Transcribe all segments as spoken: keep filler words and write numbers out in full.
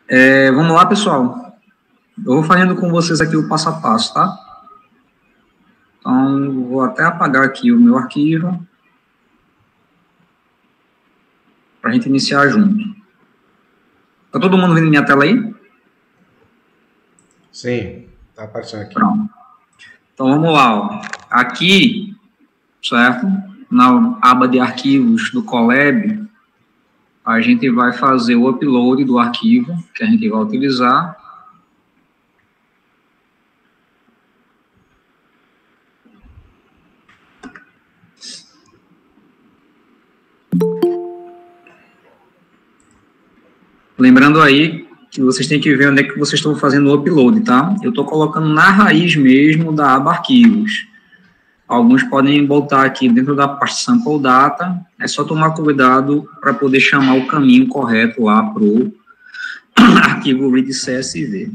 É, vamos lá, pessoal. Eu vou fazendo com vocês aqui o passo a passo, tá? Então, vou até apagar aqui o meu arquivo para a gente iniciar junto. Tá todo mundo vendo minha tela aí? Sim, tá aparecendo aqui. Pronto. Então, vamos lá, ó. Aqui, certo? Na aba de arquivos do Colab, a gente vai fazer o upload do arquivo que a gente vai utilizar. Lembrando aí que vocês têm que ver onde é que vocês estão fazendo o upload, tá? Eu estou colocando na raiz mesmo da aba arquivos. Alguns podem botar aqui dentro da pasta sample data, é só tomar cuidado para poder chamar o caminho correto lá para o arquivo read C S V.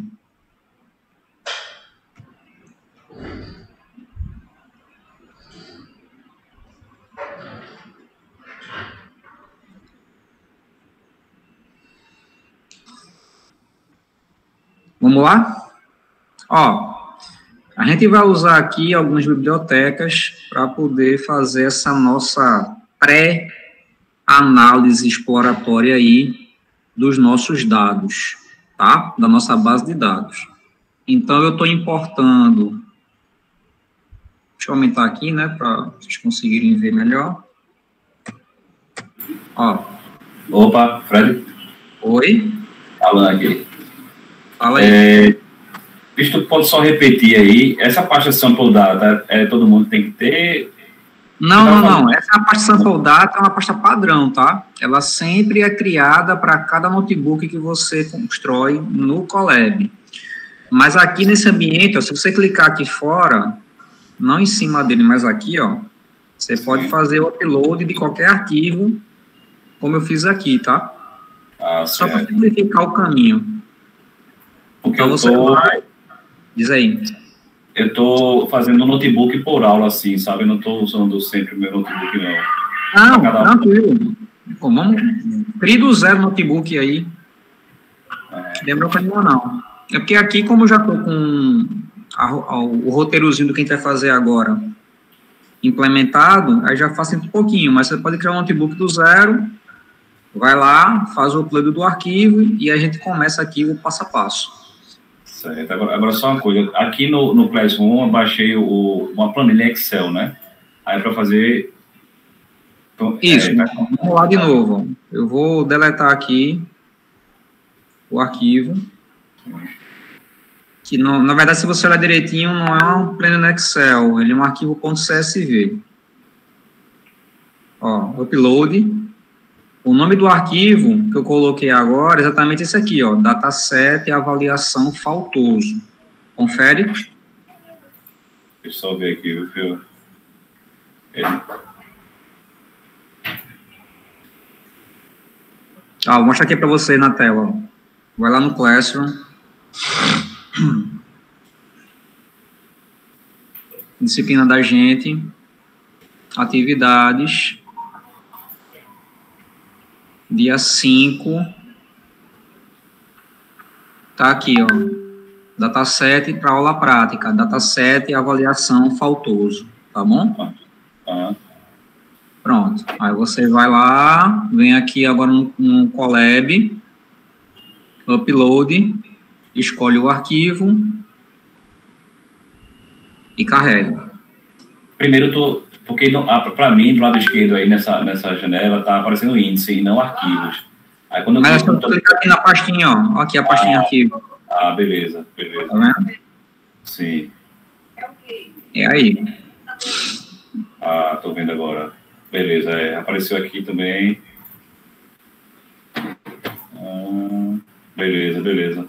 Vamos lá? Ó, a gente vai usar aqui algumas bibliotecas para poder fazer essa nossa pré-análise exploratória aí dos nossos dados, tá? Da nossa base de dados. Então, eu estou importando... Deixa eu aumentar aqui, né, para vocês conseguirem ver melhor. Ó. Opa, Fred. Oi. Falando aqui. Fala aí. É, visto que pode só repetir aí, essa pasta sample data, é, todo mundo tem que ter? Não, não, não. Essa pasta sample data é uma pasta padrão, tá? Ela sempre é criada para cada notebook que você constrói no Colab. Mas aqui nesse ambiente, ó, se você clicar aqui fora, não em cima dele, mas aqui, ó, você pode fazer o upload de qualquer arquivo, como eu fiz aqui, tá? Ah, só para simplificar o caminho. Porque então eu você tô... vai... Diz aí. Eu estou fazendo notebook por aula, assim, sabe? Eu não estou usando sempre o meu notebook, não. Não, cada... tranquilo. Pô, vamos... Crie do zero notebook aí. É. Lembra que não, não. É porque aqui, como eu já estou com a, a, o roteirozinho do que a gente vai fazer agora implementado, aí já faço um pouquinho, mas você pode criar um notebook do zero, vai lá, faz o upload do arquivo e a gente começa aqui o passo a passo. Certo. Agora, agora só uma coisa, aqui no, no Classroom eu baixei o, uma planilha Excel, né? Aí para fazer... Então, isso, é, vamos lá de novo. Eu vou deletar aqui o arquivo. Que, não, na verdade, se você olhar direitinho, não é um planilha Excel, ele é um arquivo .csv. Ó, upload. O nome do arquivo que eu coloquei agora é exatamente esse aqui, ó, dataset avaliação faltoso. Confere. Deixa eu só ver aqui, viu? Ele... Ah, vou mostrar aqui para você na tela. Vai lá no Classroom. Disciplina da gente. Atividades. Dia cinco, tá aqui, ó, dataset para aula prática, dataset avaliação faltoso, tá bom? Uhum. Pronto, aí você vai lá, vem aqui agora no, no Colab, upload, escolhe o arquivo e carrega. Primeiro, eu tô... Porque, para mim, do lado esquerdo aí, nessa, nessa janela, tá aparecendo índice e não arquivos. Aí, quando eu Mas eu tô clicando aqui na pastinha, ó. Aqui a pastinha ah, arquivo. Ah, beleza, beleza. Tá vendo? Sim. É aí. Ah, tô vendo agora. Beleza, é, apareceu aqui também. Ah, beleza, beleza.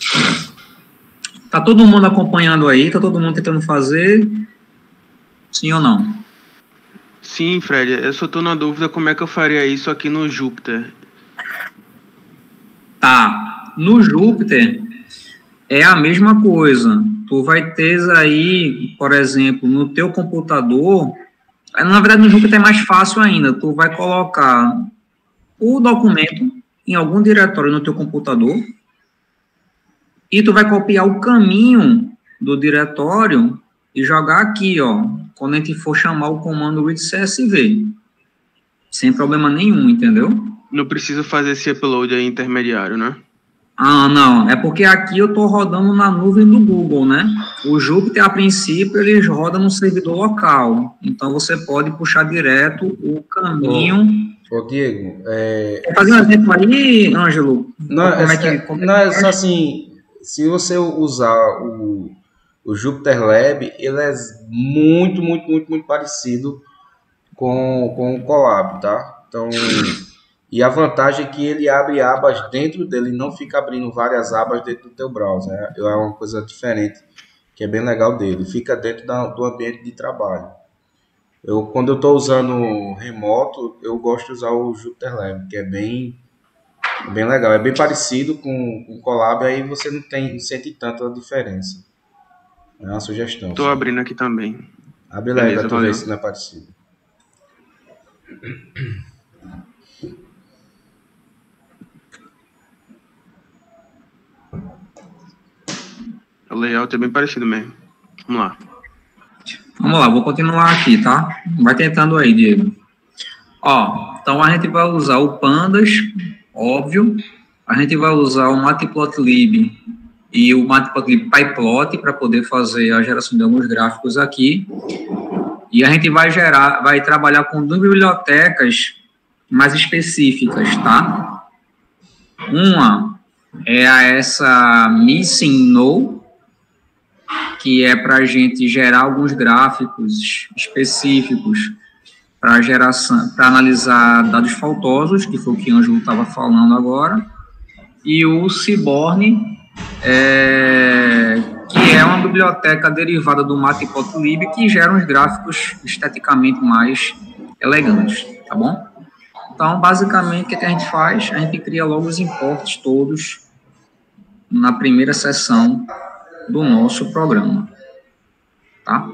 Tá todo mundo acompanhando aí? Tá todo mundo tentando fazer? Sim ou não? Sim, Fred, eu só tô na dúvida como é que eu faria isso aqui no Jupyter. Tá, no Jupyter é a mesma coisa. Tu vai ter aí, por exemplo, no teu computador, na verdade no Jupyter é mais fácil ainda, tu vai colocar o documento em algum diretório no teu computador, e tu vai copiar o caminho do diretório e jogar aqui, ó, quando a gente for chamar o comando read C S V. Sem problema nenhum, entendeu? Não precisa fazer esse upload aí intermediário, né? Ah, não. É porque aqui eu estou rodando na nuvem do Google, né? O Jupyter, a princípio, ele roda no servidor local. Então, você pode puxar direto o caminho... Ô, ô Diego... É... Quer fazer um exemplo aí, Ângelo? Não, como é, é que, como não, é é só assim... Se você usar o, o Jupyter Lab, ele é muito, muito, muito, muito parecido com, com o Colab, tá? Então... E a vantagem é que ele abre abas dentro dele, não fica abrindo várias abas dentro do teu browser. Né? É uma coisa diferente, que é bem legal dele. Fica dentro da, do ambiente de trabalho. Eu, quando eu estou usando remoto, eu gosto de usar o Jupyter Lab, que é bem, bem legal. É bem parecido com, com o Colab, aí você não, tem, não sente tanto a diferença. É uma sugestão. Estou abrindo aqui também. Abre lá para tu ver se não é parecido. O layout é bem parecido mesmo. Vamos lá. Vamos lá, vou continuar aqui, tá? Vai tentando aí, Diego. Ó, então a gente vai usar o Pandas, óbvio. A gente vai usar o Matplotlib e o Matplotlib PyPlot para poder fazer a geração de alguns gráficos aqui. E a gente vai gerar, vai trabalhar com duas bibliotecas mais específicas, tá? Uma é a essa Missing No, que é para a gente gerar alguns gráficos específicos para geração, para analisar dados faltosos, que foi o que o Ângelo estava falando agora, e o Seaborn, é, que é uma biblioteca derivada do Matplotlib que gera uns gráficos esteticamente mais elegantes, tá bom? Então, basicamente, o que a gente faz? A gente cria logo os imports todos na primeira sessão do nosso programa, tá?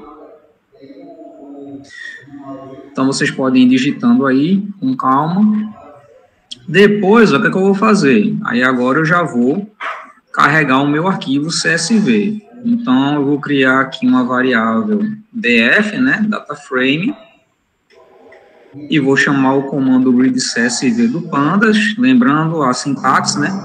Então, vocês podem ir digitando aí, com calma. Depois, o que é que eu vou fazer? Aí, agora, eu já vou carregar o meu arquivo C S V. Então, eu vou criar aqui uma variável D F, né, DataFrame, e vou chamar o comando readCSV do Pandas, lembrando a sintaxe, né,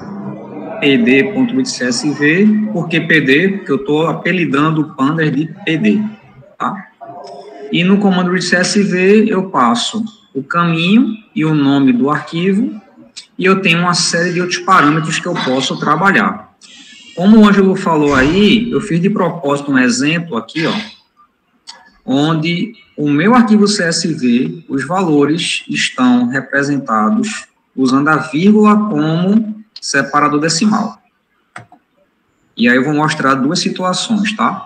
pd.readcsv. Por que P D? Porque eu estou apelidando o Pandas de P D, tá? E no comando readcsv eu passo o caminho e o nome do arquivo, e eu tenho uma série de outros parâmetros que eu posso trabalhar. Como o Ângelo falou aí, eu fiz de propósito um exemplo aqui, ó, onde o meu arquivo C S V, os valores estão representados usando a vírgula como separador decimal. E aí eu vou mostrar duas situações, tá?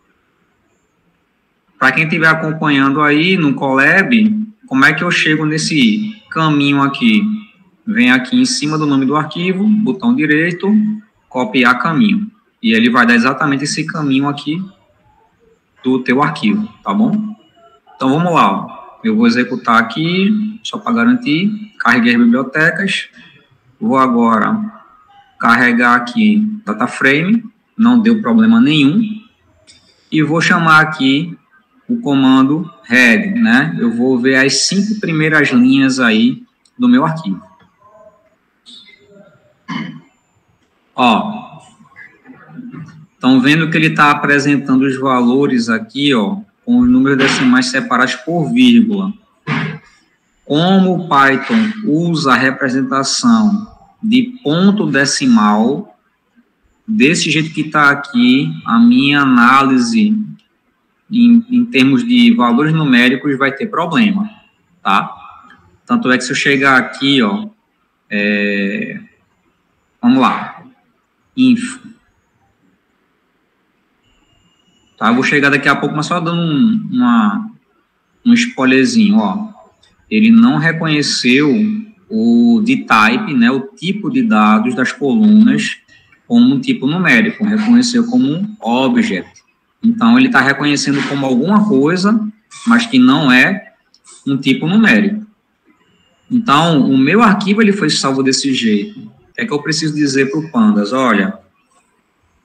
Para quem estiver acompanhando aí no Colab, como é que eu chego nesse caminho aqui? Vem aqui em cima do nome do arquivo, botão direito, copiar caminho. E ele vai dar exatamente esse caminho aqui do teu arquivo, tá bom? Então, vamos lá. Ó. Eu vou executar aqui, só para garantir. Carreguei as bibliotecas. Vou agora carregar aqui DataFrame. Não deu problema nenhum. E vou chamar aqui o comando head, né? Eu vou ver as cinco primeiras linhas aí do meu arquivo. Ó. Estão vendo que ele está apresentando os valores aqui, ó, com os números decimais separados por vírgula. Como o Python usa a representação de ponto decimal, desse jeito que está aqui, a minha análise em, em termos de valores numéricos vai ter problema, tá? Tanto é que se eu chegar aqui, ó, é, vamos lá, info. Tá, eu vou chegar daqui a pouco, mas só dando um, uma, um spoilerzinho, ó. Ele não reconheceu o de type, né, o tipo de dados das colunas como um tipo numérico, reconheceu como um object. Então, ele está reconhecendo como alguma coisa, mas que não é um tipo numérico. Então, o meu arquivo ele foi salvo desse jeito. O que é que eu preciso dizer para o Pandas? Olha,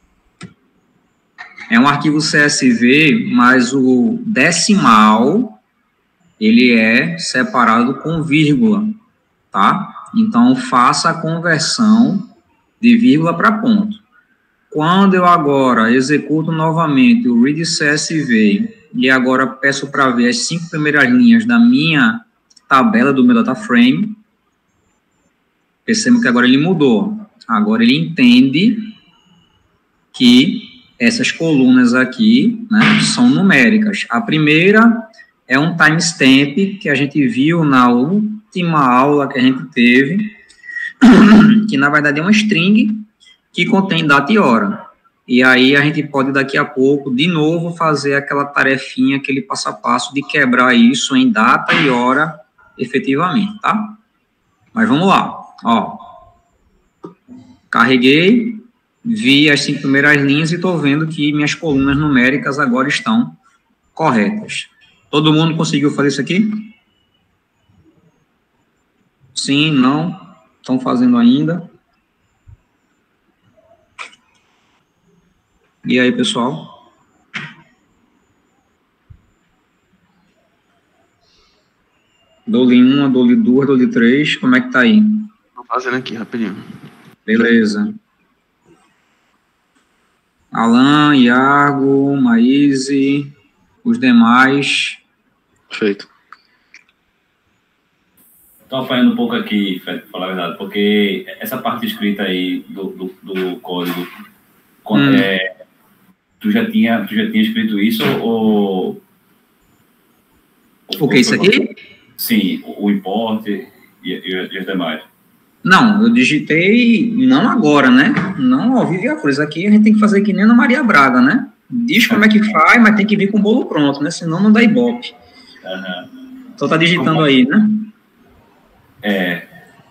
É um arquivo C S V, mas o decimal, ele é separado com vírgula, tá? Então, faça a conversão de vírgula para ponto. Quando eu agora executo novamente o read C S V e agora peço para ver as cinco primeiras linhas da minha tabela do meu data frame, perceba que agora ele mudou. Agora ele entende que essas colunas aqui, né, são numéricas. A primeira é um timestamp que a gente viu na última aula que a gente teve, que na verdade é uma string que contém data e hora. E aí a gente pode daqui a pouco, de novo, fazer aquela tarefinha, aquele passo a passo de quebrar isso em data e hora efetivamente, tá? Mas vamos lá, ó. Carreguei, vi as cinco primeiras linhas e estou vendo que minhas colunas numéricas agora estão corretas. Todo mundo conseguiu fazer isso aqui? Sim, não? Estão fazendo ainda? E aí, pessoal? Dou-lhe uma, dou-lhe duas, dou-lhe três. Como é que tá aí? Tô fazendo aqui, rapidinho. Beleza. Alan, Iago, Maíse, os demais. Perfeito. Estou apanhando um pouco aqui, Fred, para falar a verdade, porque essa parte escrita aí do, do, do código, hum. é, tu, já tinha, tu já tinha escrito isso ou... O que, isso aqui? Sim, o import e, e, e os demais. Não, eu digitei, não agora, né? Não ao vivo e a cores. Aqui a gente tem que fazer que nem na Maria Braga, né? Diz como é que faz, mas tem que vir com o bolo pronto, né? Senão não dá ibope. Uhum. Só tá digitando aí, né? É.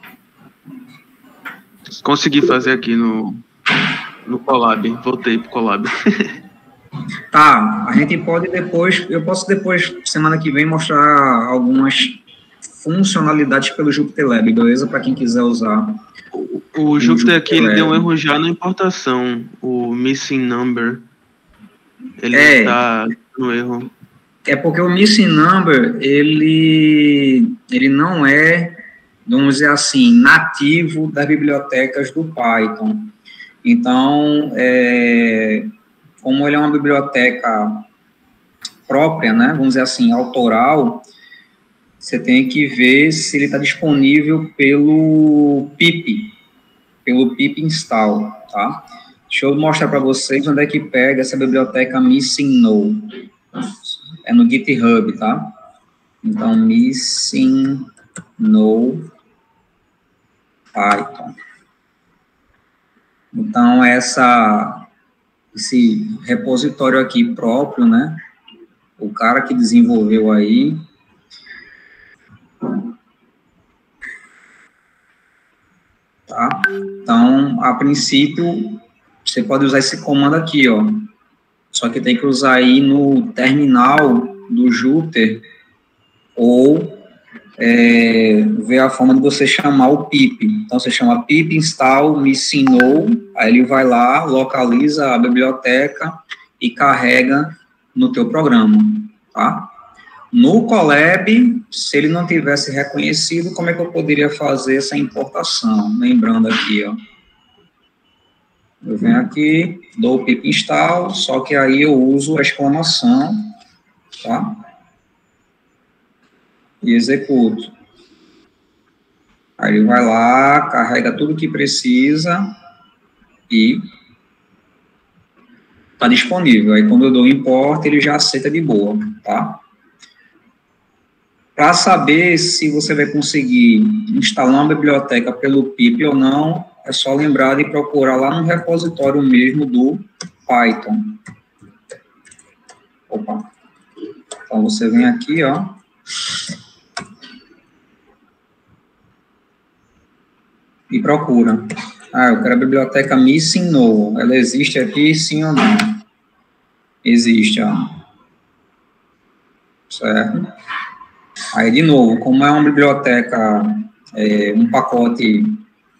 Consegui fazer aqui no, no Colab. Voltei pro Colab. Tá, a gente pode depois, eu posso depois, semana que vem, mostrar algumas funcionalidades pelo Jupyter Lab, beleza? Para quem quiser usar. O, o Jupyter aqui, ele deu um erro já na importação. O missing number, ele é, está no erro. É porque o missing number, ele, ele não é, vamos dizer assim, nativo das bibliotecas do Python. Então, é, como ele é uma biblioteca própria, né, vamos dizer assim, autoral, você tem que ver se ele está disponível pelo pip, pelo pip install, tá? Deixa eu mostrar para vocês onde é que pega essa biblioteca missing no. É no GitHub, tá? Então, missing no Python. Então, essa, esse repositório aqui próprio, né? O cara que desenvolveu aí, tá? Então, a princípio, você pode usar esse comando aqui, ó. Só que tem que usar aí no terminal do Jupyter ou é, ver a forma de você chamar o pip. Então, você chama pip install missing no, aí ele vai lá, localiza a biblioteca e carrega no teu programa, tá? No Colab, se ele não tivesse reconhecido, como é que eu poderia fazer essa importação? Lembrando aqui, ó. Eu venho aqui, dou o pip install, só que aí eu uso a exclamação, tá? E executo. Aí ele vai lá, carrega tudo que precisa e está disponível. Aí quando eu dou import, ele já aceita de boa, tá? Para saber se você vai conseguir instalar uma biblioteca pelo pip ou não, é só lembrar de procurar lá no repositório mesmo do Python. Opa. Então, você vem aqui, ó. E procura. Ah, eu quero a biblioteca missing no. Ela existe aqui, sim ou não? Existe, ó. Certo? Aí, de novo, como é uma biblioteca, é, um pacote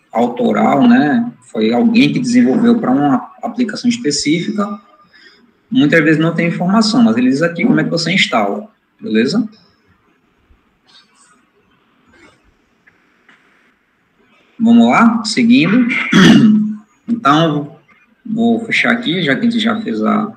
autoral, né? Foi alguém que desenvolveu para uma aplicação específica. muitas vezes não tem informação, mas ele diz aqui como é que você instala, beleza? Vamos lá, seguindo. Então, vou fechar aqui, já que a gente já fez a,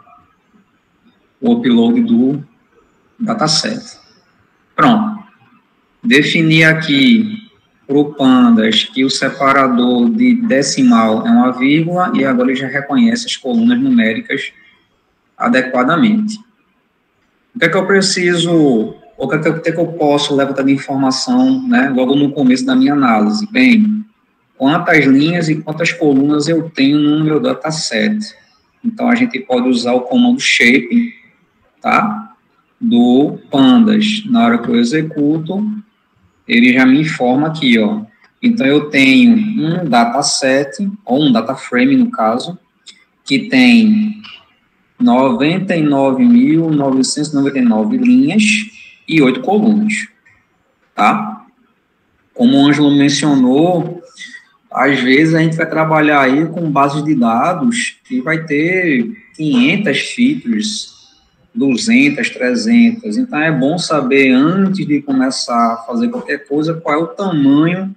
o upload do dataset. Pronto. Definir aqui para o Pandas que o separador de decimal é uma vírgula e agora ele já reconhece as colunas numéricas adequadamente. O que é que eu preciso, o que é que eu, que é que eu posso levantar de informação, né, logo no começo da minha análise? Bem, quantas linhas e quantas colunas eu tenho no meu dataset. Então, a gente pode usar o comando shape, tá? Do Pandas. Na hora que eu executo, ele já me informa aqui, ó. Então, eu tenho um dataset, ou um data frame, no caso, que tem noventa e nove mil novecentos e noventa e nove linhas e oito colunas, tá? Como o Ângelo mencionou, às vezes a gente vai trabalhar aí com bases de dados que vai ter quinhentas features, duzentas, trezentas. Então, é bom saber, antes de começar a fazer qualquer coisa, qual é o tamanho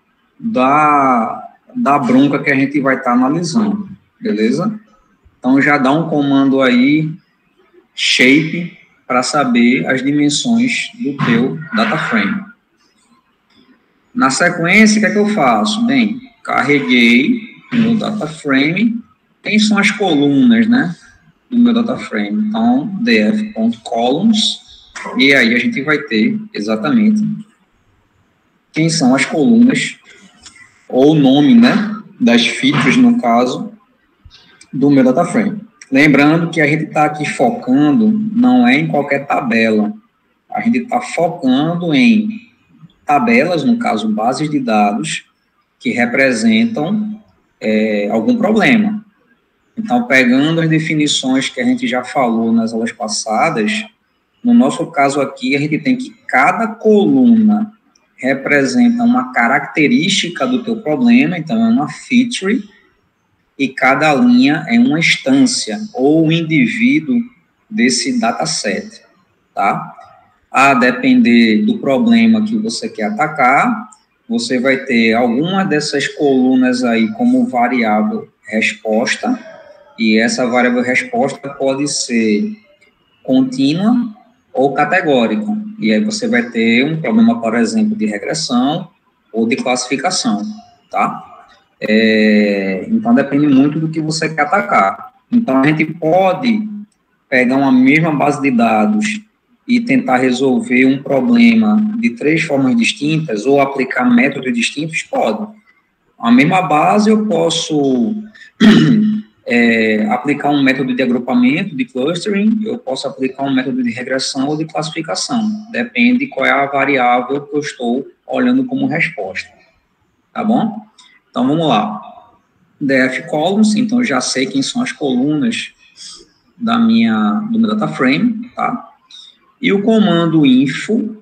da, da bronca que a gente vai estar analisando, beleza? Então, já dá um comando aí, shape, para saber as dimensões do teu data frame. Na sequência, o que é que eu faço? Bem, carreguei no data frame. Quem são as colunas, né, do meu data frame? Então, df.columns, e aí a gente vai ter exatamente quem são as colunas, ou o nome, né, das features, no caso, do meu data frame. Lembrando que a gente está aqui focando, não é em qualquer tabela, a gente está focando em tabelas, no caso, bases de dados, que representam é, algum problema. Então, pegando as definições que a gente já falou nas aulas passadas, no nosso caso aqui, a gente tem que cada coluna representa uma característica do teu problema, então é uma feature, e cada linha é uma instância, ou um indivíduo desse dataset, tá? A depender do problema que você quer atacar, você vai ter alguma dessas colunas aí como variável resposta, e essa variável resposta pode ser contínua ou categórica. E aí você vai ter um problema, por exemplo, de regressão ou de classificação, tá? É, então, depende muito do que você quer atacar. Então, a gente pode pegar uma mesma base de dados e tentar resolver um problema de três formas distintas ou aplicar métodos distintos? Pode. A mesma base eu posso é, aplicar um método de agrupamento, de clustering, eu posso aplicar um método de regressão ou de classificação. Depende qual é a variável que eu estou olhando como resposta. Tá bom? Então, vamos lá. df.columns, então eu já sei quem são as colunas da minha, do meu data frame, tá? E o comando info,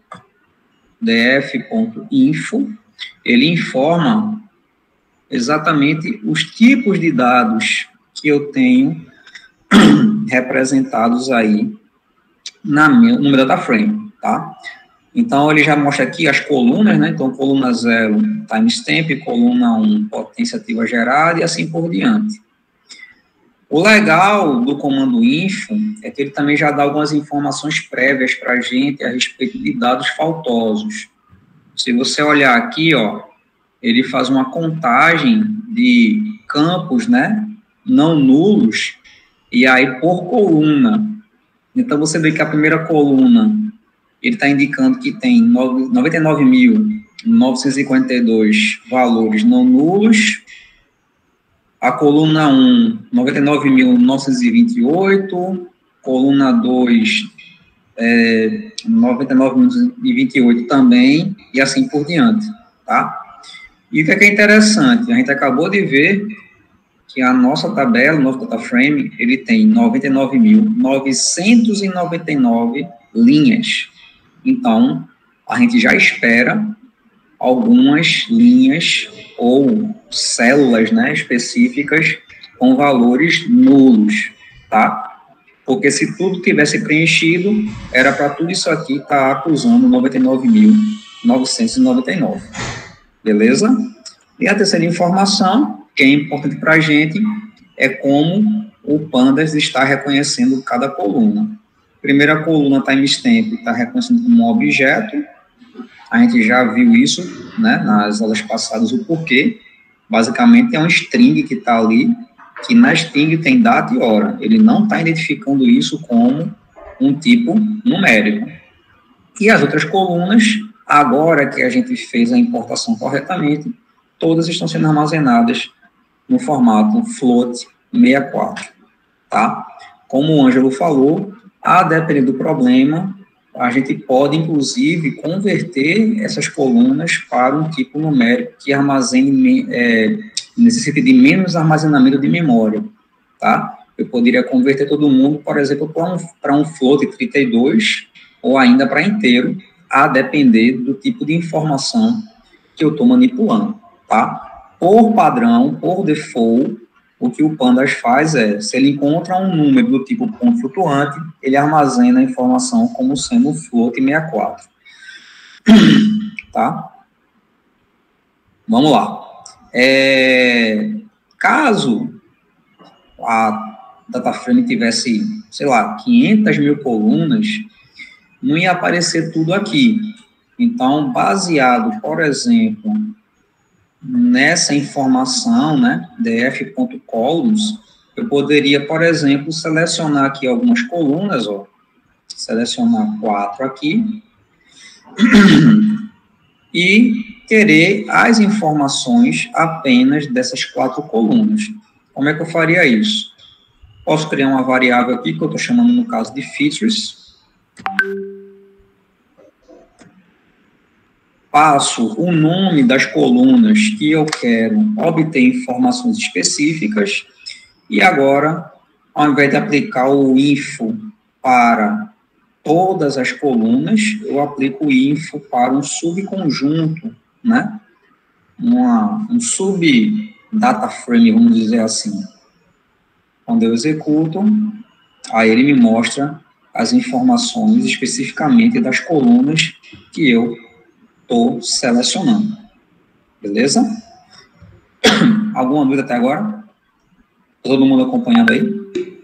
df.info, ele informa exatamente os tipos de dados que eu tenho representados aí na meu, no meu data frame, tá? Então, ele já mostra aqui as colunas, né? Então, coluna zero, timestamp, coluna um, potência ativa gerada e assim por diante. O legal do comando info é que ele também já dá algumas informações prévias para a gente a respeito de dados faltosos. Se você olhar aqui, ó, ele faz uma contagem de campos, né, não nulos, e aí por coluna. Então, você vê que a primeira coluna, ele está indicando que tem noventa e nove mil novecentos e cinquenta e dois valores não nulos. A coluna um, noventa e nove mil novecentos e vinte e oito. Coluna dois, é, noventa e nove mil e vinte e oito também, e assim por diante, tá? E o que é, que é interessante? A gente acabou de ver que a nossa tabela, o nosso data frame, ele tem noventa e nove mil novecentos e noventa e nove linhas. Então, a gente já espera algumas linhas ou células, né, específicas com valores nulos, tá? Porque se tudo tivesse preenchido, era para tudo isso aqui estar tá acusando noventa e nove mil novecentos e noventa e nove. Beleza? E a terceira informação, que é importante para a gente, é como o Pandas está reconhecendo cada coluna. Primeira coluna, timestamp, está reconhecendo como um objeto. A gente já viu isso, né, nas aulas passadas, o porquê. Basicamente, é um string que está ali, que na string tem data e hora. Ele não está identificando isso como um tipo numérico. E as outras colunas, agora que a gente fez a importação corretamente, todas estão sendo armazenadas no formato float sessenta e quatro, tá? Como o Ângelo falou, a depender do problema, a gente pode, inclusive, converter essas colunas para um tipo numérico que armazene, é, necessite de menos armazenamento de memória, tá? Eu poderia converter todo mundo, por exemplo, para um, para um float trinta e dois, ou ainda para inteiro, a depender do tipo de informação que eu estou manipulando, tá? Por padrão, por default, o que o Pandas faz é, se ele encontra um número do tipo ponto flutuante, ele armazena a informação como sendo um float sessenta e quatro. Tá? Vamos lá. É, caso a DataFrame tivesse, sei lá, quinhentas mil colunas, não ia aparecer tudo aqui. Então, baseado, por exemplo, nessa informação, né, df.columns, eu poderia, por exemplo, selecionar aqui algumas colunas, ó, selecionar quatro aqui, e querer as informações apenas dessas quatro colunas. Como é que eu faria isso? Posso criar uma variável aqui, que eu estou chamando, no caso, de features. Passo o nome das colunas que eu quero obter informações específicas, e agora, ao invés de aplicar o info para todas as colunas, eu aplico o info para um subconjunto, né? Uma, um sub-data frame, vamos dizer assim. Quando eu executo, aí ele me mostra as informações especificamente das colunas que eu estou selecionando. Beleza? Alguma dúvida até agora? Todo mundo acompanhando aí?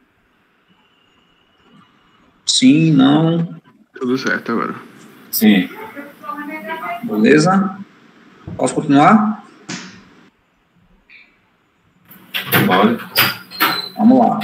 Sim, não? Tudo certo agora. Sim. Beleza? Posso continuar? Pode. Vamos lá.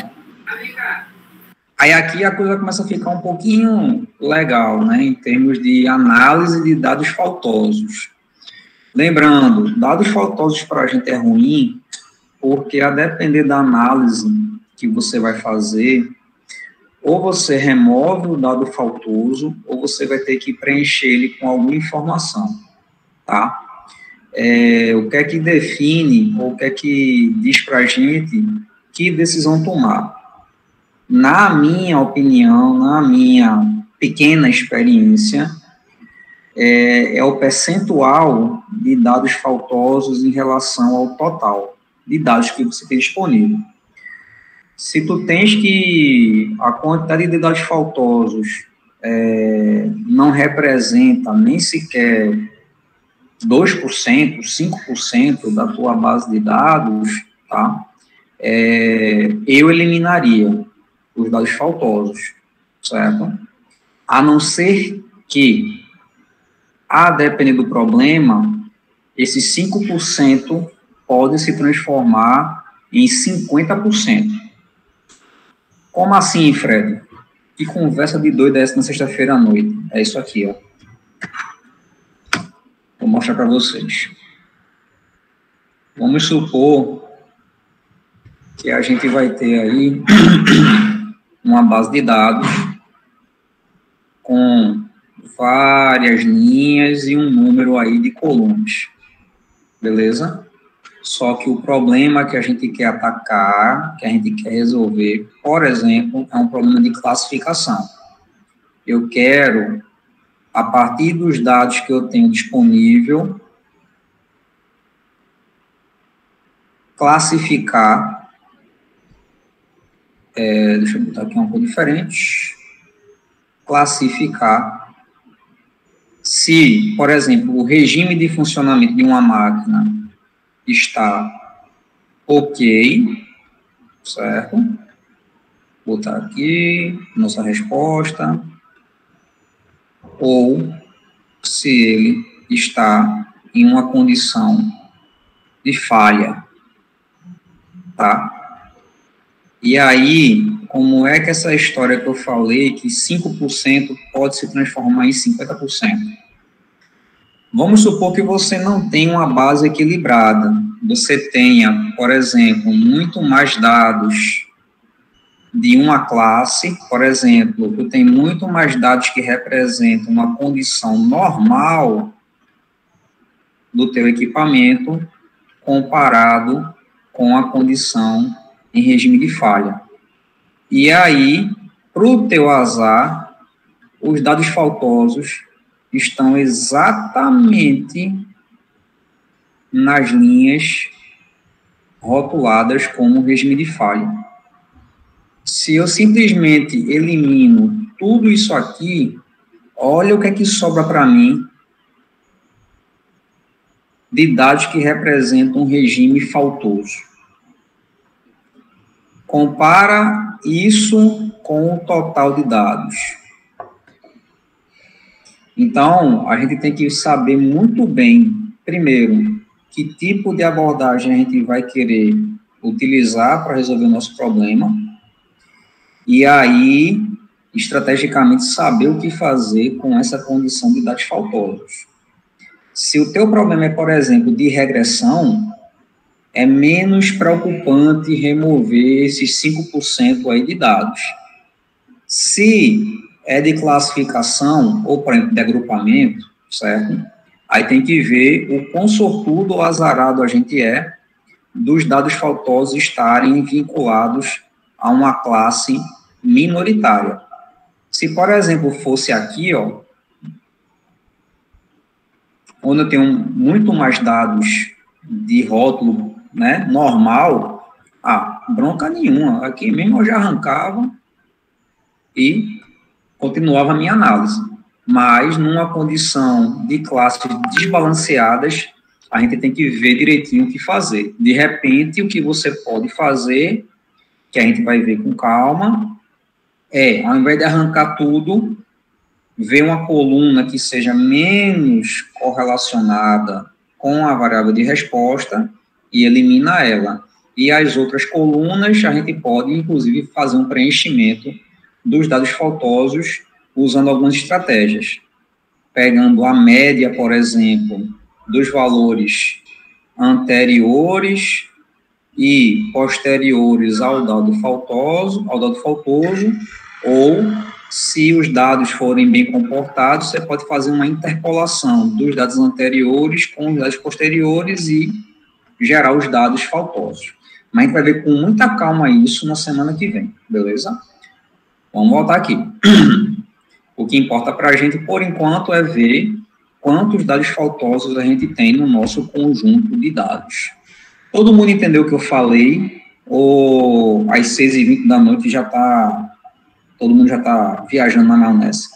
Aí aqui a coisa começa a ficar um pouquinho legal, né, em termos de análise de dados faltosos. Lembrando, dados faltosos para a gente é ruim, porque a depender da análise que você vai fazer, ou você remove o dado faltoso, ou você vai ter que preencher ele com alguma informação, tá? É, o que é que define, ou o que é que diz para a gente que decisão tomar? Na minha opinião, na minha pequena experiência, é, é o percentual de dados faltosos em relação ao total de dados que você tem disponível. Se tu tens que a quantidade de dados faltosos é, não representa nem sequer dois por cento, cinco por cento da tua base de dados, tá? É, eu eliminaria os dados faltosos, certo? A não ser que, a depender do problema, esses cinco por cento pode se transformar em cinquenta por cento. Como assim, Fred? Que conversa de doido é essa na sexta-feira à noite? É isso aqui, ó. Vou mostrar para vocês. Vamos supor que a gente vai ter aí uma base de dados com várias linhas e um número aí de colunas. Beleza? Só que o problema que a gente quer atacar, que a gente quer resolver, por exemplo, é um problema de classificação. Eu quero, a partir dos dados que eu tenho disponível, classificar é, deixa eu botar aqui uma cor diferente, classificar se, por exemplo, o regime de funcionamento de uma máquina está ok, certo? Vou botar aqui nossa resposta, ou se ele está em uma condição de falha, tá? E aí, como é que essa história que eu falei, que cinco por cento pode se transformar em cinquenta por cento? Vamos supor que você não tenha uma base equilibrada, você tenha, por exemplo, muito mais dados de uma classe, por exemplo, tu tem muito mais dados que representam uma condição normal do teu equipamento comparado com a condição em regime de falha. E aí, para o teu azar, os dados faltosos estão exatamente nas linhas rotuladas como regime de falha. Se eu simplesmente elimino tudo isso aqui, olha o que é que sobra para mim de dados que representam um regime faltoso. Compara isso com o total de dados. Então, a gente tem que saber muito bem, primeiro, que tipo de abordagem a gente vai querer utilizar para resolver o nosso problema, e aí, estrategicamente, saber o que fazer com essa condição de dados faltosos. Se o teu problema é, por exemplo, de regressão, é menos preocupante remover esses cinco por cento aí de dados. Se é de classificação, ou, por exemplo, de agrupamento, certo? Aí tem que ver o quão sortudo ou azarado a gente é dos dados faltosos estarem vinculados a uma classe minoritária. Se, por exemplo, fosse aqui, ó, onde eu tenho muito mais dados de rótulo, né, normal, ah, bronca nenhuma. Aqui mesmo eu já arrancava e continuava a minha análise. Mas, numa condição de classes desbalanceadas, a gente tem que ver direitinho o que fazer. De repente, o que você pode fazer, que a gente vai ver com calma, é, ao invés de arrancar tudo, ver uma coluna que seja menos correlacionada com a variável de resposta e elimina ela. E as outras colunas, a gente pode, inclusive, fazer um preenchimento dos dados faltosos usando algumas estratégias. Pegando a média, por exemplo, dos valores anteriores e posteriores ao dado faltoso, ao dado faltoso, ou, se os dados forem bem comportados, você pode fazer uma interpolação dos dados anteriores com os dados posteriores e gerar os dados faltosos. Mas a gente vai ver com muita calma isso na semana que vem, beleza? Vamos voltar aqui. O que importa para a gente, por enquanto, é ver quantos dados faltosos a gente tem no nosso conjunto de dados. Todo mundo entendeu o que eu falei? Ou às seis e vinte da noite já está... Todo mundo já está viajando na maionese?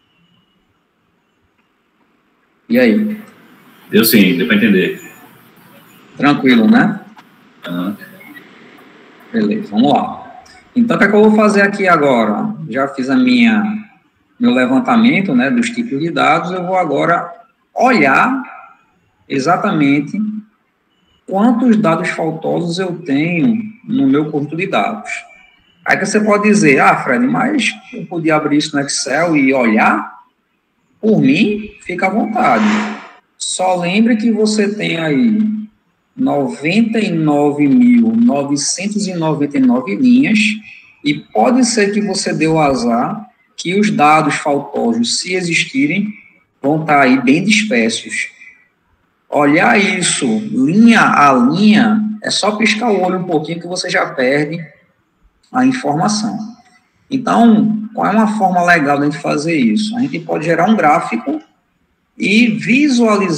E aí? Deu sim, deu para entender. Tranquilo, né? Uhum. Beleza, vamos lá. Então, o que é que eu vou fazer aqui agora? Já fiz a minha, meu levantamento, né, dos tipos de dados, eu vou agora olhar exatamente quantos dados faltosos eu tenho no meu conjunto de dados. Aí que você pode dizer, ah, Fred, mas eu podia abrir isso no Excel e olhar? Por mim, fica à vontade. Só lembre que você tem aí noventa e nove mil novecentas e noventa e nove linhas e pode ser que você dê o azar que os dados faltosos, se existirem, vão estar aí bem dispersos. Olhar isso linha a linha, é só piscar o olho um pouquinho que você já perde a informação. Então, qual é uma forma legal de a gente fazer isso? A gente pode gerar um gráfico e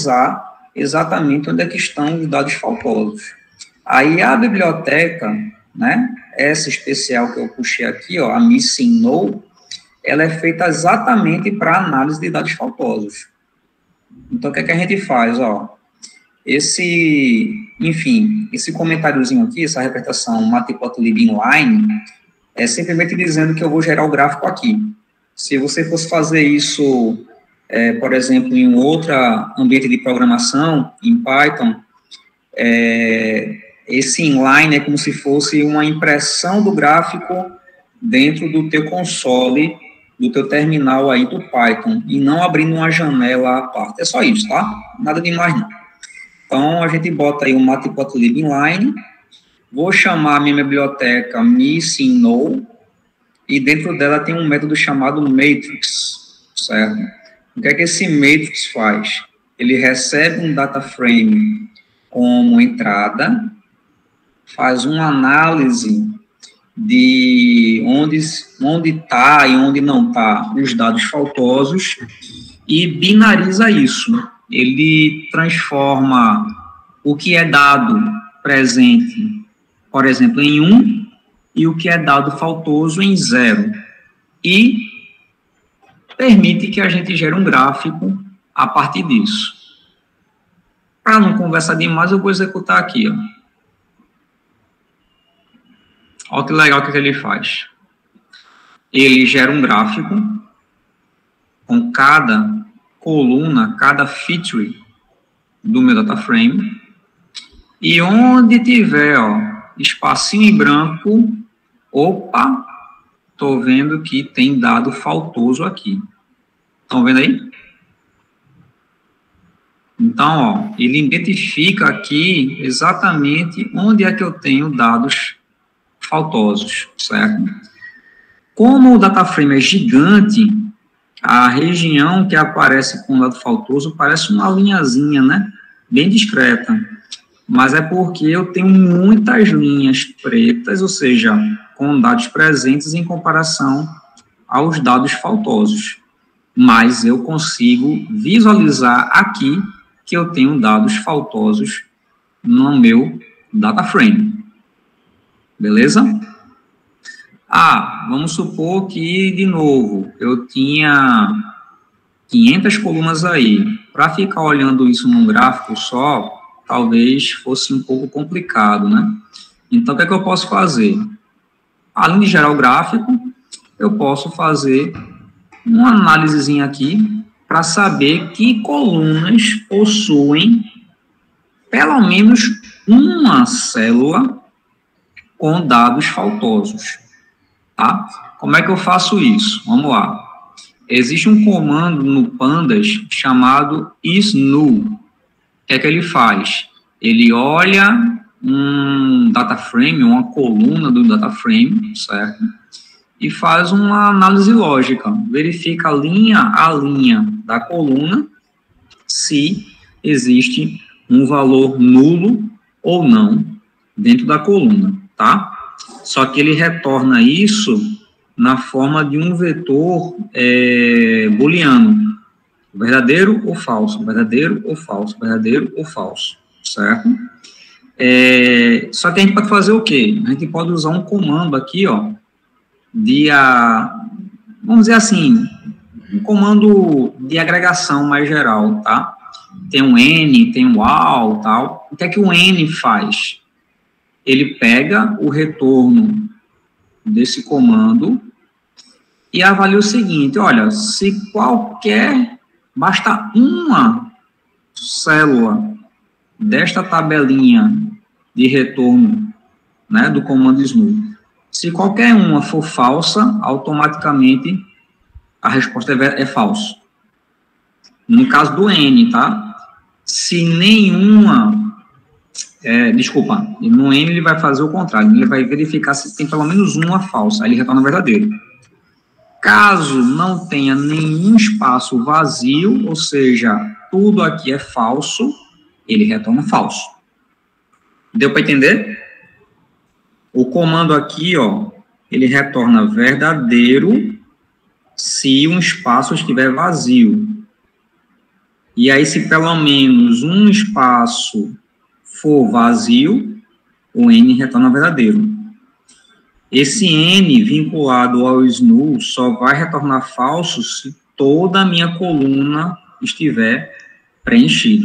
visualizar exatamente onde é que estão os dados faltosos. Aí a biblioteca, né? Essa especial que eu puxei aqui, ó, a Missing No, ela é feita exatamente para análise de dados faltosos. Então, o que é que a gente faz, ó? Esse, enfim, esse comentáriozinho aqui, essa representação matplotlib inline, é simplesmente dizendo que eu vou gerar o gráfico aqui. Se você fosse fazer isso, é, por exemplo, em um outro ambiente de programação, em Python, é, esse inline é como se fosse uma impressão do gráfico dentro do teu console, do teu terminal aí do Python, e não abrindo uma janela à parte. É só isso, tá? Nada demais, não. Então, a gente bota aí o matplotlib inline, vou chamar a minha biblioteca Missing No, e dentro dela tem um método chamado matrix, certo? O que é que esse matrix faz? Ele recebe um data frame como entrada, faz uma análise de onde onde está e onde não está os dados faltosos e binariza isso. Ele transforma o que é dado presente, por exemplo, em um, e o que é dado faltoso em zero. E permite que a gente gere um gráfico a partir disso. Para não conversar demais, eu vou executar aqui, ó. Olha que legal que ele faz. Ele gera um gráfico com cada coluna, cada feature do meu data frame. E onde tiver, ó, espacinho em branco, opa, tô vendo que tem dado faltoso aqui. Estão vendo aí? Então, ó, ele identifica aqui exatamente onde é que eu tenho dados faltosos, certo? Como o data frame é gigante, a região que aparece com o dado faltoso parece uma linhazinha, né? Bem discreta. Mas é porque eu tenho muitas linhas pretas, ou seja, com dados presentes em comparação aos dados faltosos. Mas eu consigo visualizar aqui que eu tenho dados faltosos no meu data frame. Beleza? Ah, vamos supor que, de novo, eu tinha quinhentas colunas aí. Para ficar olhando isso num gráfico só, talvez fosse um pouco complicado, né? Então, o que é que eu posso fazer? Além de gerar o gráfico, eu posso fazer uma análisezinha aqui para saber que colunas possuem pelo menos uma célula com dados faltosos, tá? Como é que eu faço isso? Vamos lá. Existe um comando no Pandas chamado isNull. O que é que ele faz? Ele olha um data frame, uma coluna do data frame, certo? E faz uma análise lógica. Verifica linha a linha da coluna se existe um valor nulo ou não dentro da coluna, tá? Só que ele retorna isso na forma de um vetor é, booleano. Verdadeiro ou falso, verdadeiro ou falso, verdadeiro ou falso, certo? É, só que a gente pode fazer o quê? A gente pode usar um comando aqui, ó, de, a, vamos dizer assim, um comando de agregação mais geral, tá? Tem um N, tem um all, tal. O que é que o N faz? Ele pega o retorno desse comando e avalia o seguinte, olha, se qualquer, basta uma célula desta tabelinha de retorno, né, do comando isNull, se qualquer uma for falsa, automaticamente a resposta é, é falso. No caso do N, tá? Se nenhuma... É, desculpa, no N ele vai fazer o contrário, ele vai verificar se tem pelo menos uma falsa, aí ele retorna verdadeiro. Caso não tenha nenhum espaço vazio, ou seja, tudo aqui é falso, ele retorna falso. Deu para entender? O comando aqui, ó, ele retorna verdadeiro se um espaço estiver vazio. E aí, se pelo menos um espaço for vazio, o N retorna verdadeiro. Esse N vinculado ao S N U só vai retornar falso se toda a minha coluna estiver preenchida.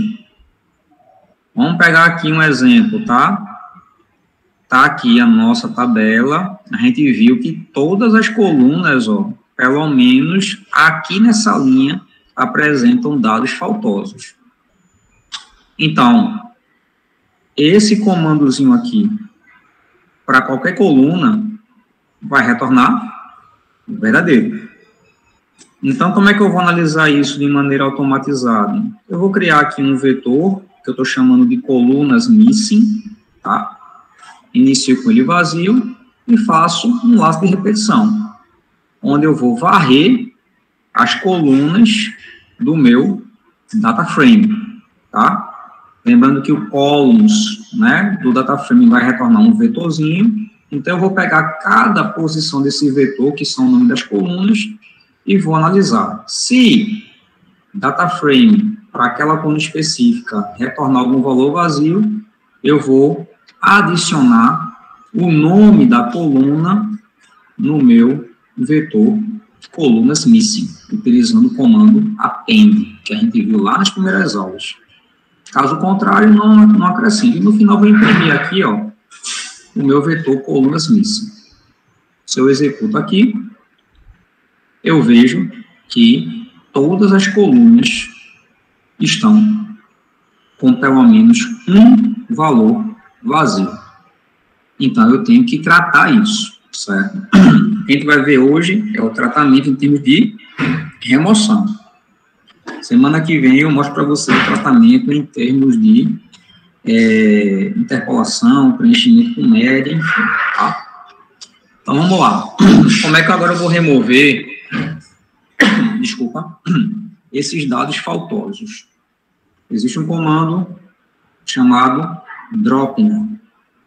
Vamos pegar aqui um exemplo, tá? Tá aqui a nossa tabela, a gente viu que todas as colunas, ó, pelo menos aqui nessa linha, apresentam dados faltosos. Então, esse comandozinho aqui, para qualquer coluna, vai retornar verdadeiro. Então, como é que eu vou analisar isso de maneira automatizada? Eu vou criar aqui um vetor, que eu estou chamando de colunas missing, tá? Inicio com ele vazio e faço um laço de repetição, onde eu vou varrer as colunas do meu data frame, tá? Lembrando que o columns, né, do data frame vai retornar um vetorzinho, então eu vou pegar cada posição desse vetor, que são o nome das colunas, e vou analisar. Se data frame, para aquela coluna específica, retornar algum valor vazio, eu vou adicionar o nome da coluna no meu vetor colunas missing, utilizando o comando append, que a gente viu lá nas primeiras aulas. Caso contrário, não, não acrescente. E no final, vou imprimir aqui, ó, o meu vetor colunas missing. Se eu executo aqui, eu vejo que todas as colunas estão com pelo menos um valor vazio. Então, eu tenho que tratar isso, certo? O que a gente vai ver hoje é o tratamento em termos de remoção. Semana que vem eu mostro para você o tratamento em termos de é, interpolação, preenchimento com média, enfim, tá? Então, vamos lá. Como é que agora eu vou remover, desculpa, esses dados faltosos? Existe um comando chamado dropping,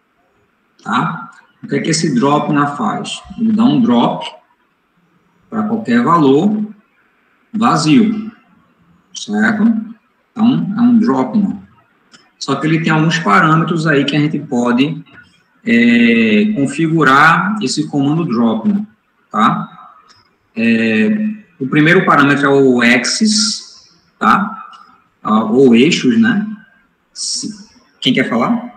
tá? O que é que esse dropping faz? Ele dá um drop para qualquer valor vazio, certo? Então, é um dropping. Só que ele tem alguns parâmetros aí que a gente pode é, configurar esse comando dropping, tá? É, o primeiro parâmetro é o axis, tá? Ou eixos, né? Quem quer falar?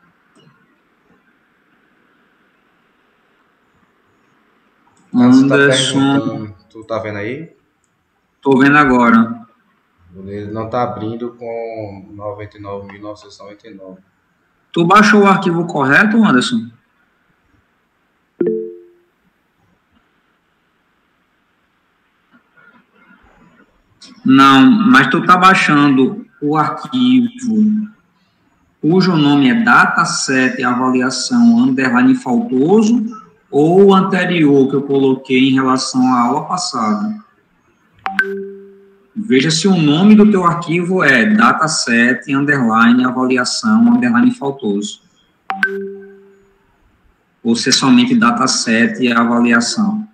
Anderson. Tá tu tá vendo aí? Tô vendo agora. Ele não tá abrindo com noventa e nove mil novecentos e noventa e nove. Tu baixou o arquivo correto, Anderson? Não, mas tu tá baixando o arquivo cujo nome é dataset avaliação underline faltoso ou o anterior que eu coloquei em relação à aula passada? Veja se o nome do teu arquivo é dataset underline avaliação underline faltoso. Ou se é somente dataset e avaliação.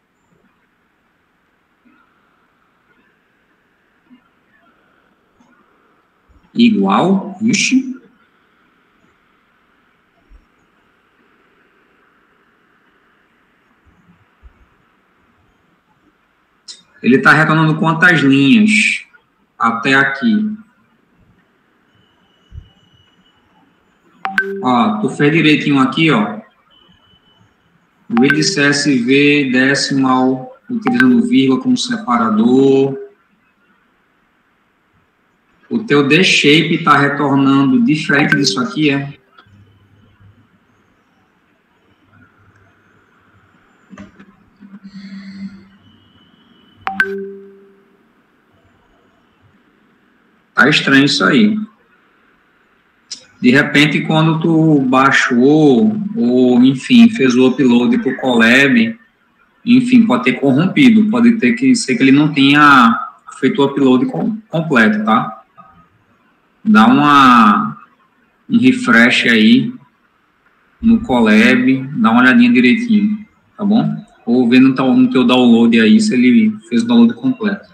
Igual? Ixi. Ele está retornando quantas linhas até aqui? Ó, tu fez direitinho aqui, ó. Read C S V decimal, utilizando vírgula como separador. O teu D-shape está retornando diferente disso aqui, é? Tá estranho isso aí. De repente, quando tu baixou, ou, enfim, fez o upload para o Colab, enfim, pode ter corrompido, pode ter que ser que ele não tenha feito o upload com, completo, tá? Dá uma, um refresh aí no Colab, dá uma olhadinha direitinho, tá bom? Ou vendo no teu download aí, se ele fez o download completo.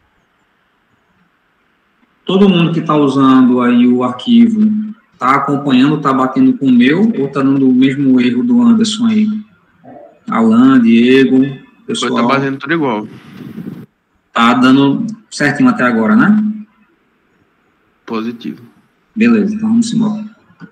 Todo mundo que está usando aí o arquivo está acompanhando, está batendo com o meu, ou está dando o mesmo erro do Anderson aí? Alan, Diego, pessoal. Tá batendo tudo igual. Tá dando certinho até agora, né? Positivo. Beleza, então vamos embora.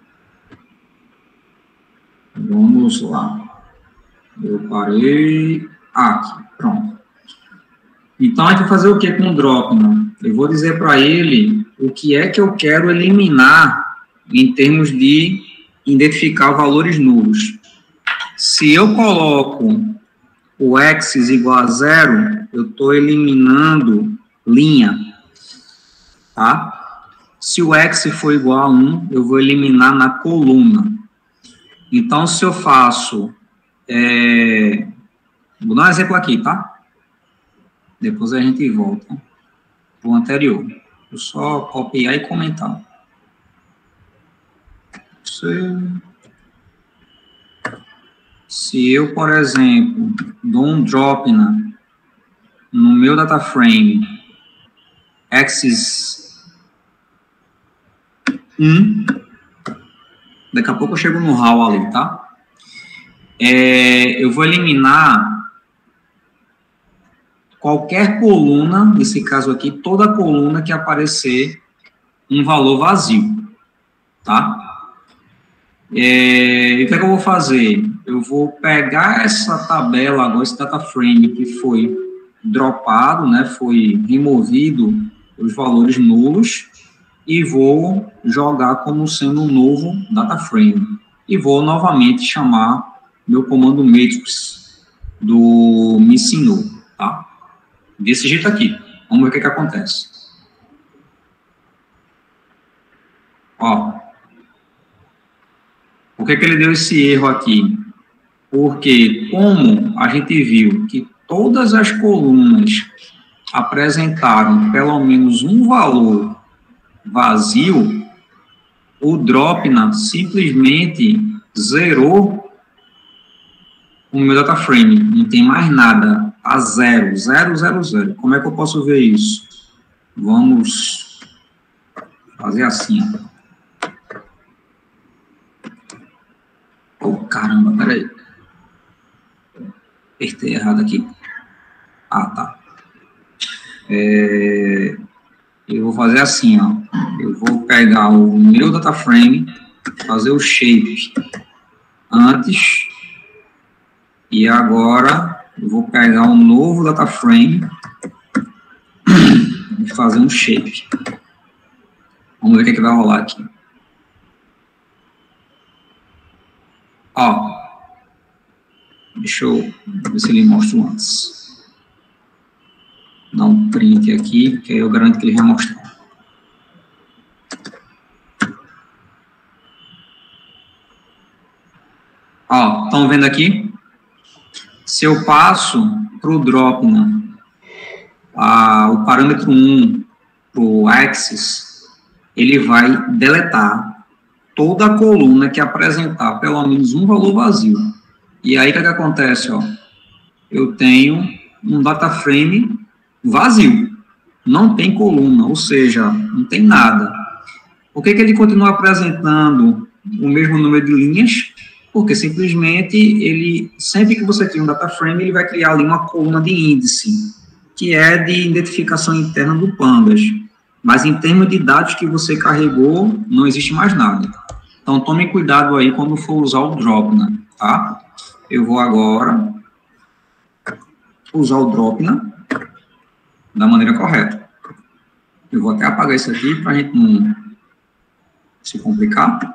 Vamos lá. Eu parei. Ah, aqui, pronto. Então, a gente vai fazer o que com o Dropna? Eu vou dizer para ele o que é que eu quero eliminar em termos de identificar valores nulos. Se eu coloco o axis igual a zero, eu estou eliminando linha, tá? Se o x for igual a um, eu vou eliminar na coluna. Então, se eu faço... É, vou dar um exemplo aqui, tá? Depois a gente volta para o anterior. Vou só copiar e comentar. Se eu, por exemplo, dou um drop na, no meu data frame axis um, daqui a pouco eu chego no raw ali, tá? É, eu vou eliminar qualquer coluna, nesse caso aqui, toda coluna que aparecer um valor vazio, tá? É, e o que é que eu vou fazer? Eu vou pegar essa tabela agora, esse data frame que foi dropado, né, foi removido os valores nulos, e vou jogar como sendo um novo data frame. E vou novamente chamar meu comando matrix do missing null, tá? Desse jeito aqui. Vamos ver o que que acontece. Ó. Por que que ele deu esse erro aqui? Porque, como a gente viu que todas as colunas apresentaram pelo menos um valor vazio, o Dropna simplesmente zerou o meu data frame. Não tem mais nada. A zero, zero, zero, zero. Como é que eu posso ver isso? Vamos fazer assim, ó. Oh, caramba, peraí. Apertei errado aqui. Ah, tá. É, eu vou fazer assim, ó. Eu vou pegar o meu data frame, fazer o shape antes, e agora eu vou pegar um novo data frame e fazer um shape. Vamos ver o que, é que vai rolar aqui. Ó, deixa eu ver se ele mostra antes. Dar um print aqui, que aí eu garanto que ele vai mostrar. Ó, estão vendo aqui? Se eu passo para o Dropna a, o parâmetro um para o axis, ele vai deletar toda a coluna que apresentar pelo menos um valor vazio. E aí, o que, que acontece? Ó? Eu tenho um data frame vazio. Não tem coluna, ou seja, não tem nada. Por que, que ele continua apresentando o mesmo número de linhas? Porque simplesmente ele, sempre que você cria um data frame, ele vai criar ali uma coluna de índice, que é de identificação interna do Pandas. Mas em termos de dados que você carregou, não existe mais nada. Então, tome cuidado aí quando for usar o Dropna, tá? Eu vou agora usar o Dropna da maneira correta. Eu vou até apagar isso aqui para a gente não se complicar.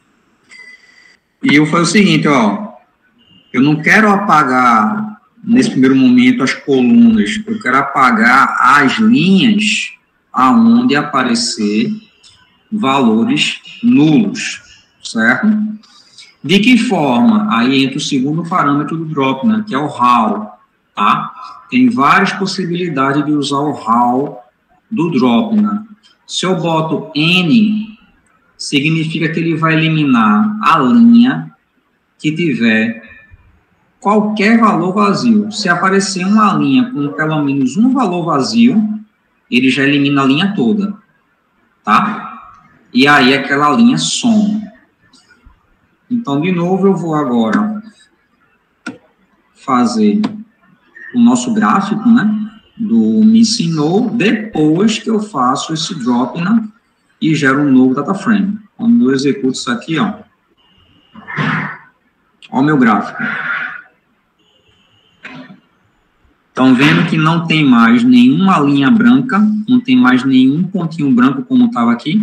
E eu faço o seguinte, ó, eu não quero apagar, nesse primeiro momento, as colunas, eu quero apagar as linhas aonde aparecer valores nulos, certo? De que forma? Aí entra o segundo parâmetro do Dropna, que é o raw, tá? Tem várias possibilidades de usar o raw do Dropna. Se eu boto N, significa que ele vai eliminar a linha que tiver qualquer valor vazio. Se aparecer uma linha com pelo menos um valor vazio, ele já elimina a linha toda, tá? E aí aquela linha some. Então, de novo, eu vou agora fazer o nosso gráfico, né, do Missing Node, depois que eu faço esse drop, né, e gero um novo data frame. Quando eu executo isso aqui, ó, ó o meu gráfico. Estão vendo que não tem mais nenhuma linha branca, não tem mais nenhum pontinho branco como estava aqui?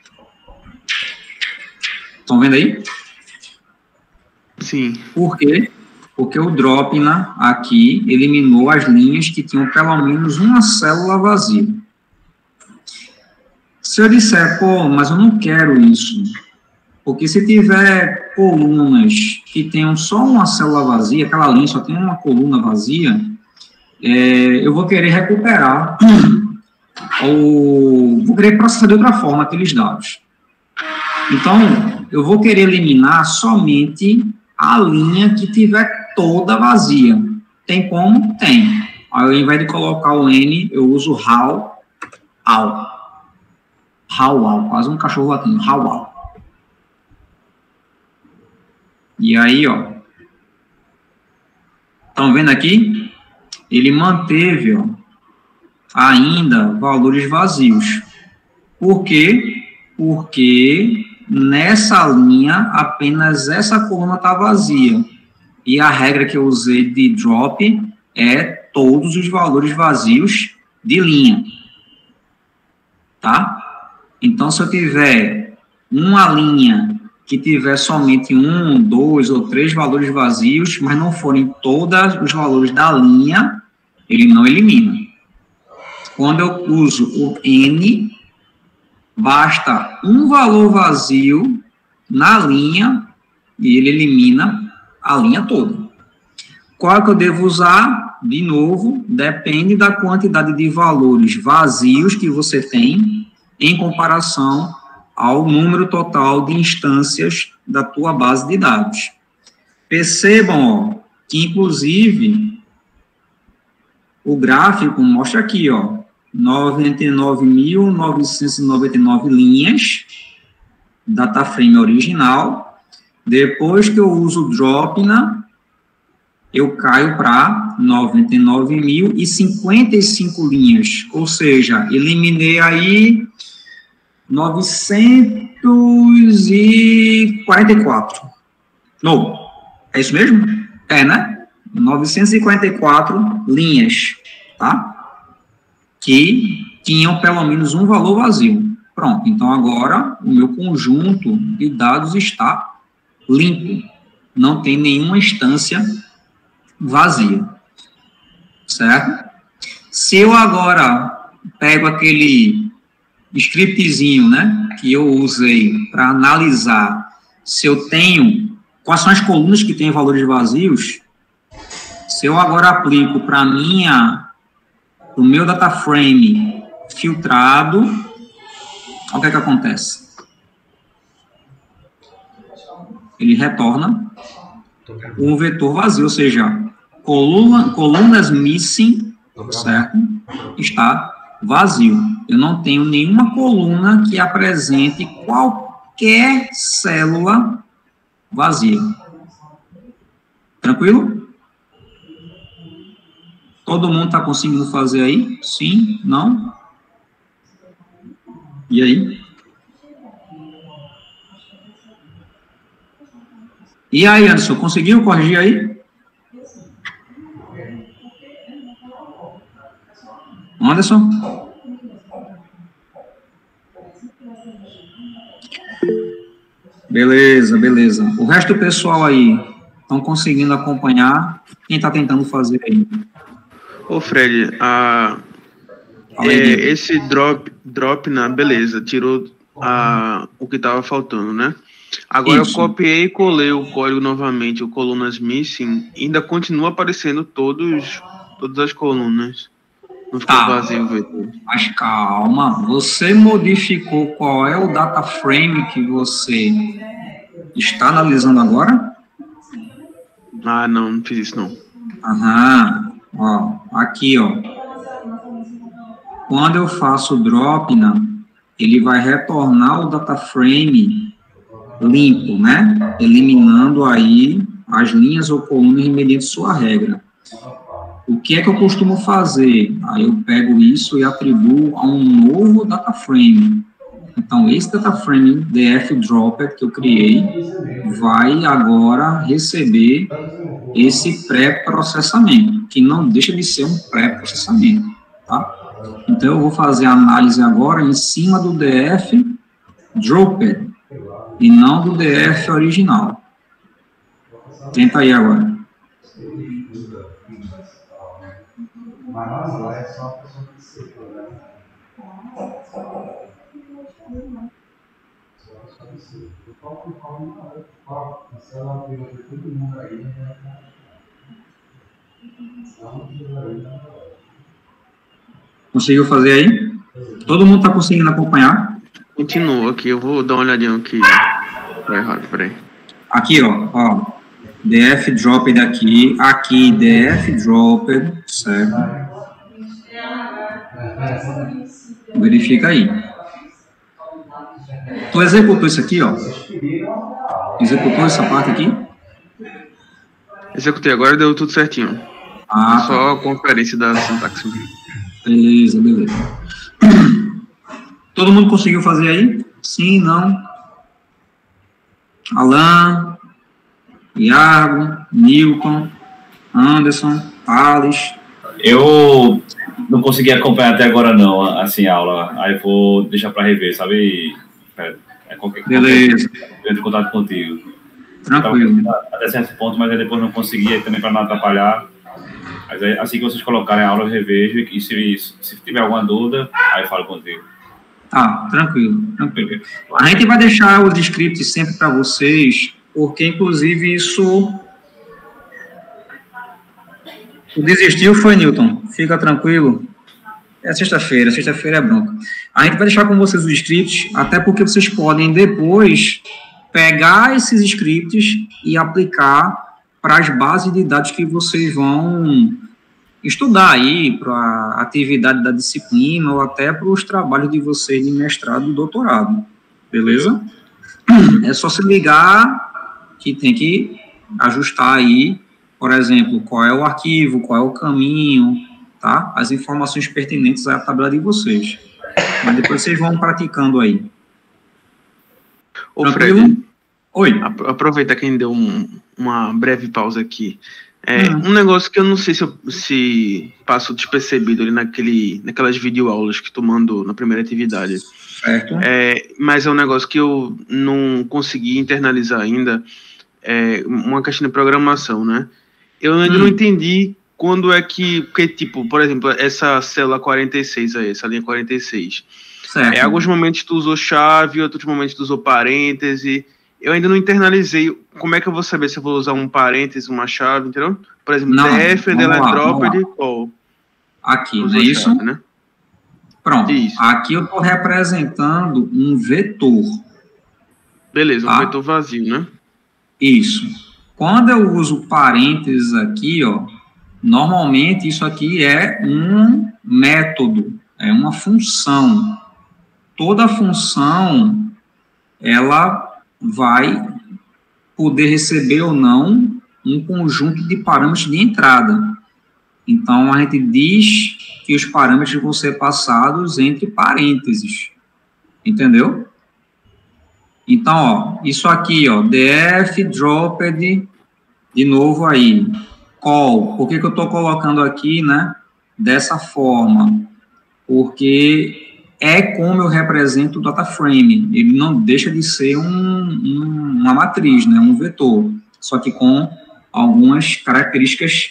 Estão vendo aí? Sim. Por quê? Porque o Dropna aqui eliminou as linhas que tinham pelo menos uma célula vazia. Se eu disser, pô, mas eu não quero isso, porque se tiver colunas que tenham só uma célula vazia, aquela linha só tem uma coluna vazia, é, eu vou querer recuperar, ou vou querer processar de outra forma aqueles dados. Então, eu vou querer eliminar somente a linha que tiver toda vazia. Tem como? Tem. Aí, ao invés de colocar o N, eu uso how, ao. How, ao. Quase um cachorro latino. How, ao. E aí, ó. Estão vendo aqui? Ele manteve, ó, ainda valores vazios. Por quê? Porque nessa linha, apenas essa coluna está vazia. E a regra que eu usei de drop é todos os valores vazios de linha. Tá? Então, se eu tiver uma linha que tiver somente um, dois ou três valores vazios, mas não forem todos os valores da linha, ele não elimina. Quando eu uso o N, basta um valor vazio na linha e ele elimina a linha toda. Qual que eu devo usar? De novo, depende da quantidade de valores vazios que você tem em comparação ao número total de instâncias da tua base de dados. Percebam, ó, que inclusive o gráfico mostra aqui, ó, noventa e nove mil novecentos e noventa e nove linhas, data frame original. Depois que eu uso o Dropna, eu caio para noventa e nove mil e cinquenta e cinco linhas, ou seja, eliminei aí novecentos e quarenta e quatro. Não, é isso mesmo? É, né? novecentos e quarenta e quatro linhas, tá? Que tinham pelo menos um valor vazio. Pronto, então agora o meu conjunto de dados está limpo. Não tem nenhuma instância vazia. Certo? Se eu agora pego aquele scriptzinho, né, que eu usei para analisar se eu tenho, quais são as colunas que têm valores vazios, se eu agora aplico para minha, o meu data frame filtrado, olha o que é que acontece. Ele retorna um vetor vazio, ou seja, coluna, colunas missing, certo? Está vazio. Eu não tenho nenhuma coluna que apresente qualquer célula vazia. Tranquilo? Todo mundo está conseguindo fazer aí? Sim? Não? E aí? E aí, Anderson, conseguiu corrigir aí? Anderson? Beleza, beleza. O resto do pessoal aí, estão conseguindo acompanhar? Quem está tentando fazer aí? Ô, Fred, a, é, esse drop, drop na beleza, tirou a, o que estava faltando, né? Agora Isso. eu copiei e colei o código novamente, o colunas missing, ainda continua aparecendo todos, todas as colunas. Não ficou tá. vazio o vetor. Mas calma, você modificou qual é o data frame que você está analisando agora? Ah, não, não fiz isso não. Aham, ó, aqui, ó. Quando eu faço o Dropna, ele vai retornar o data frame limpo, né? Eliminando aí as linhas ou colunas mediante sua regra. O que é que eu costumo fazer? Aí eu pego isso e atribuo a um novo data frame. Então, esse data frame dfDropped que eu criei vai agora receber esse pré-processamento, que não deixa de ser um pré-processamento, tá? Então, eu vou fazer a análise agora em cima do dfDropped e não do df original. Tenta aí agora. Conseguiu fazer aí? Todo mundo está conseguindo acompanhar? Continua aqui, eu vou dar uma olhadinha aqui. Tá errado, peraí. Aqui, ó, ó. dfDropped aqui, aqui dfDropped, certo? Verifica aí. Tu executou isso aqui, ó. Executou essa parte aqui? Executei agora, deu tudo certinho. Ah, é só a conferência da sintaxe. Beleza, beleza. Todo mundo conseguiu fazer aí? Sim, não? Alan, Iago, Newton, Anderson, Thales. Eu não consegui acompanhar até agora não, assim, a aula. Aí vou deixar para rever, sabe? É, é qualquer, beleza. Qualquer, eu entro em contato contigo. Tranquilo. Até certo ponto, mas aí depois não consegui, também para não atrapalhar. Mas aí, assim que vocês colocarem a aula, eu revejo. E se, se tiver alguma dúvida, aí eu falo contigo. Tá, tranquilo, tranquilo. A gente vai deixar os scripts sempre para vocês, porque, inclusive, isso... Tu desistiu, foi, Newton? Fica tranquilo. É sexta-feira, sexta-feira é bronca. A gente vai deixar com vocês os scripts, até porque vocês podem depois pegar esses scripts e aplicar para as bases de dados que vocês vão estudar aí, para a atividade da disciplina ou até para os trabalhos de vocês de mestrado e doutorado. Beleza? É só se ligar que tem que ajustar aí, por exemplo, qual é o arquivo, qual é o caminho, tá? As informações pertinentes à tabela de vocês. Mas depois vocês vão praticando aí. Ô, Fred, oi. Aproveita que a gente deu um, uma breve pausa aqui. É, hum. Um negócio que eu não sei se, eu, se passo despercebido ali naquele, naquelas videoaulas que tu mandou na primeira atividade. Certo. É, mas é um negócio que eu não consegui internalizar ainda. É uma questão de programação, né? Eu ainda hum. não entendi quando é que... Porque, tipo, por exemplo, essa célula quarenta e seis aí, essa linha quarenta e seis. Certo. É, alguns momentos tu usou chave, outros momentos tu usou parêntese. Eu ainda não internalizei. Como é que eu vou saber se eu vou usar um parêntese, uma chave, entendeu? Por exemplo, não, df, dfDropped, qual? Aqui, não é isso? Chave, né? Pronto. Isso. Aqui eu estou representando um vetor. Beleza, tá? Um vetor vazio, né? Isso. Quando eu uso parênteses aqui, ó, normalmente isso aqui é um método, é uma função. Toda função, ela vai poder receber ou não um conjunto de parâmetros de entrada. Então, a gente diz que os parâmetros vão ser passados entre parênteses. Entendeu? Então, ó, isso aqui, ó, dfDropped, de novo aí, call. Por que que eu estou colocando aqui, né, dessa forma? Porque é como eu represento o data frame. Ele não deixa de ser um, um, uma matriz, né, um vetor, só que com algumas características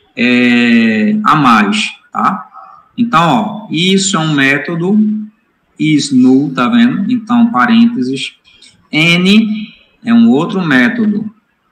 é, a mais, tá? Então, ó, isso é um método, is null, tá vendo? Então, parênteses. N é um outro método.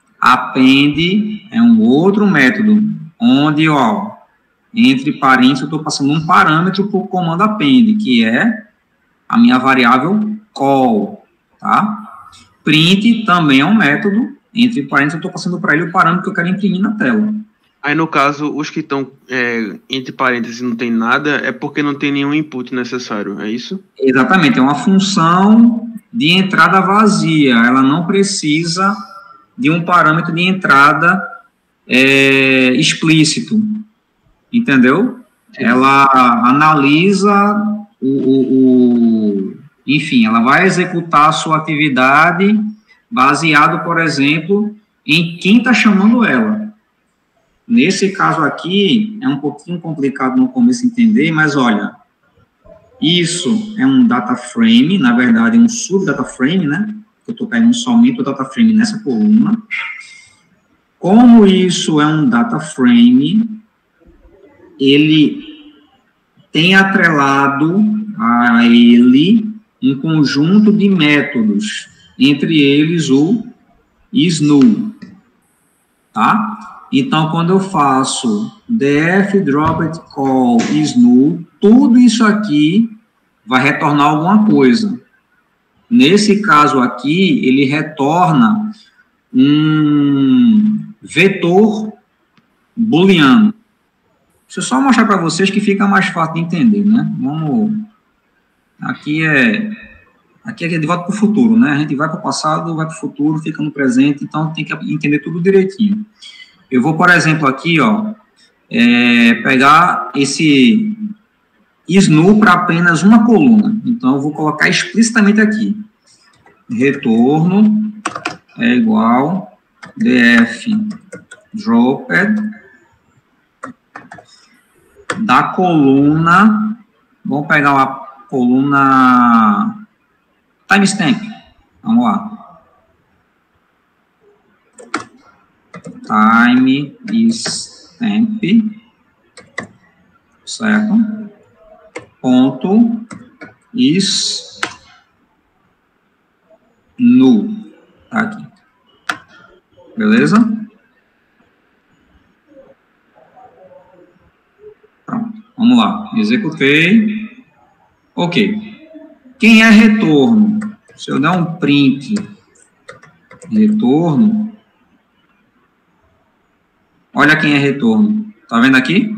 Append é um outro método, onde, ó, entre parênteses, eu estou passando um parâmetro para o comando append, que é a minha variável call, tá? Print também é um método, entre parênteses, eu estou passando para ele o parâmetro que eu quero imprimir na tela. Aí, no caso, os que estão é, entre parênteses e não tem nada, é porque não tem nenhum input necessário, é isso? Exatamente, é uma função de entrada vazia, ela não precisa de um parâmetro de entrada é, explícito, entendeu? Ela analisa o, o, o, enfim, ela vai executar a sua atividade baseado, por exemplo, em quem está chamando ela. Nesse caso aqui, é um pouquinho complicado no começo entender, mas olha, isso é um data frame, na verdade é um sub-data frame, né? Eu estou pegando somente o data frame nessa coluna. Como isso é um data frame, ele tem atrelado a ele um conjunto de métodos, entre eles o isNull, tá? Então, quando eu faço df dropped call isNull, tudo isso aqui vai retornar alguma coisa. Nesse caso aqui, ele retorna um vetor booleano. Deixa eu só mostrar para vocês que fica mais fácil de entender, né? Vamos... Aqui é... Aqui é de volta para o futuro, né? A gente vai para o passado, vai para o futuro, fica no presente, então tem que entender tudo direitinho. Eu vou, por exemplo, aqui, ó, é, pegar esse isNull para apenas uma coluna. Então, eu vou colocar explicitamente aqui. Retorno é igual df dropped da coluna, vamos pegar a coluna timestamp, vamos lá, timestamp, certo, ponto, is, null, tá aqui, beleza? Pronto, vamos lá, executei, ok. Quem é retorno? Se eu der um print retorno, olha quem é retorno. Tá vendo aqui?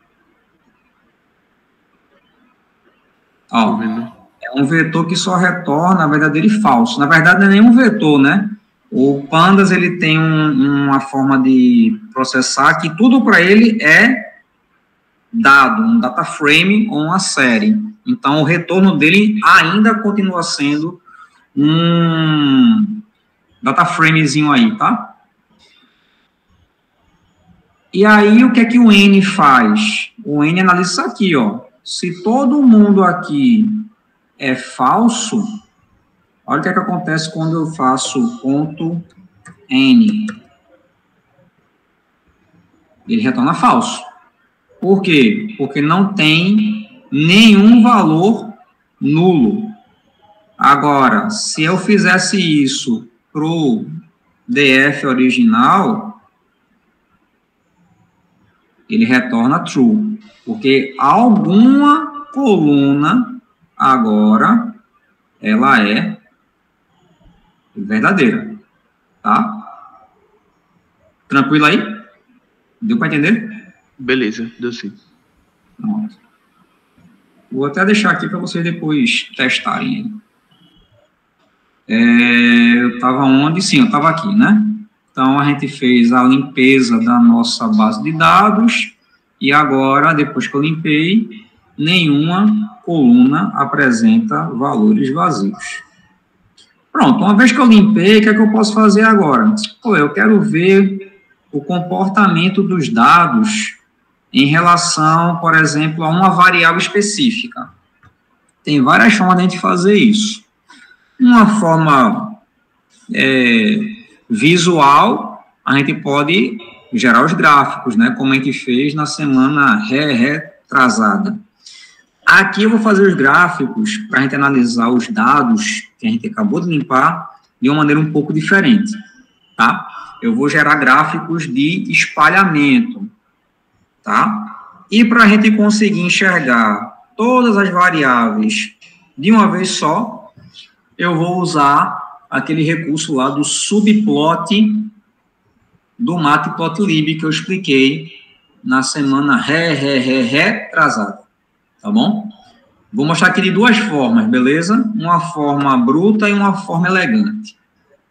Ó, é um vetor que só retorna verdadeiro e falso. Na verdade, não é nenhum vetor, né? O Pandas, ele tem um, uma forma de processar que tudo para ele é dado, um data frame ou uma série. Então, o retorno dele ainda continua sendo um data framezinho aí, tá? E aí, o que é que o N faz? O N analisa isso aqui, ó. Se todo mundo aqui é falso, olha o que é que acontece quando eu faço ponto N. Ele retorna falso. Por quê? Porque não tem nenhum valor nulo. Agora, se eu fizesse isso para o D F original, ele retorna true, porque alguma coluna agora ela é verdadeira, tá? Tranquilo aí? Deu para entender? Beleza, deu sim. Pronto. Vou até deixar aqui para vocês depois testarem. É, eu estava onde? Sim, eu estava aqui, né? Então, a gente fez a limpeza da nossa base de dados e agora, depois que eu limpei, nenhuma coluna apresenta valores vazios. Pronto, uma vez que eu limpei, o que é que eu posso fazer agora? Pô, eu quero ver o comportamento dos dados em relação, por exemplo, a uma variável específica. Tem várias formas de a gente fazer isso. Uma forma é, visual, a gente pode gerar os gráficos, né, como a gente fez na semana retrasada. Aqui eu vou fazer os gráficos para a gente analisar os dados que a gente acabou de limpar de uma maneira um pouco diferente, tá? Eu vou gerar gráficos de espalhamento, tá? E para a gente conseguir enxergar todas as variáveis de uma vez só, eu vou usar aquele recurso lá do subplot do Matplotlib que eu expliquei na semana re, re, re, retrasada, tá bom? Vou mostrar aqui de duas formas, beleza? Uma forma bruta e uma forma elegante.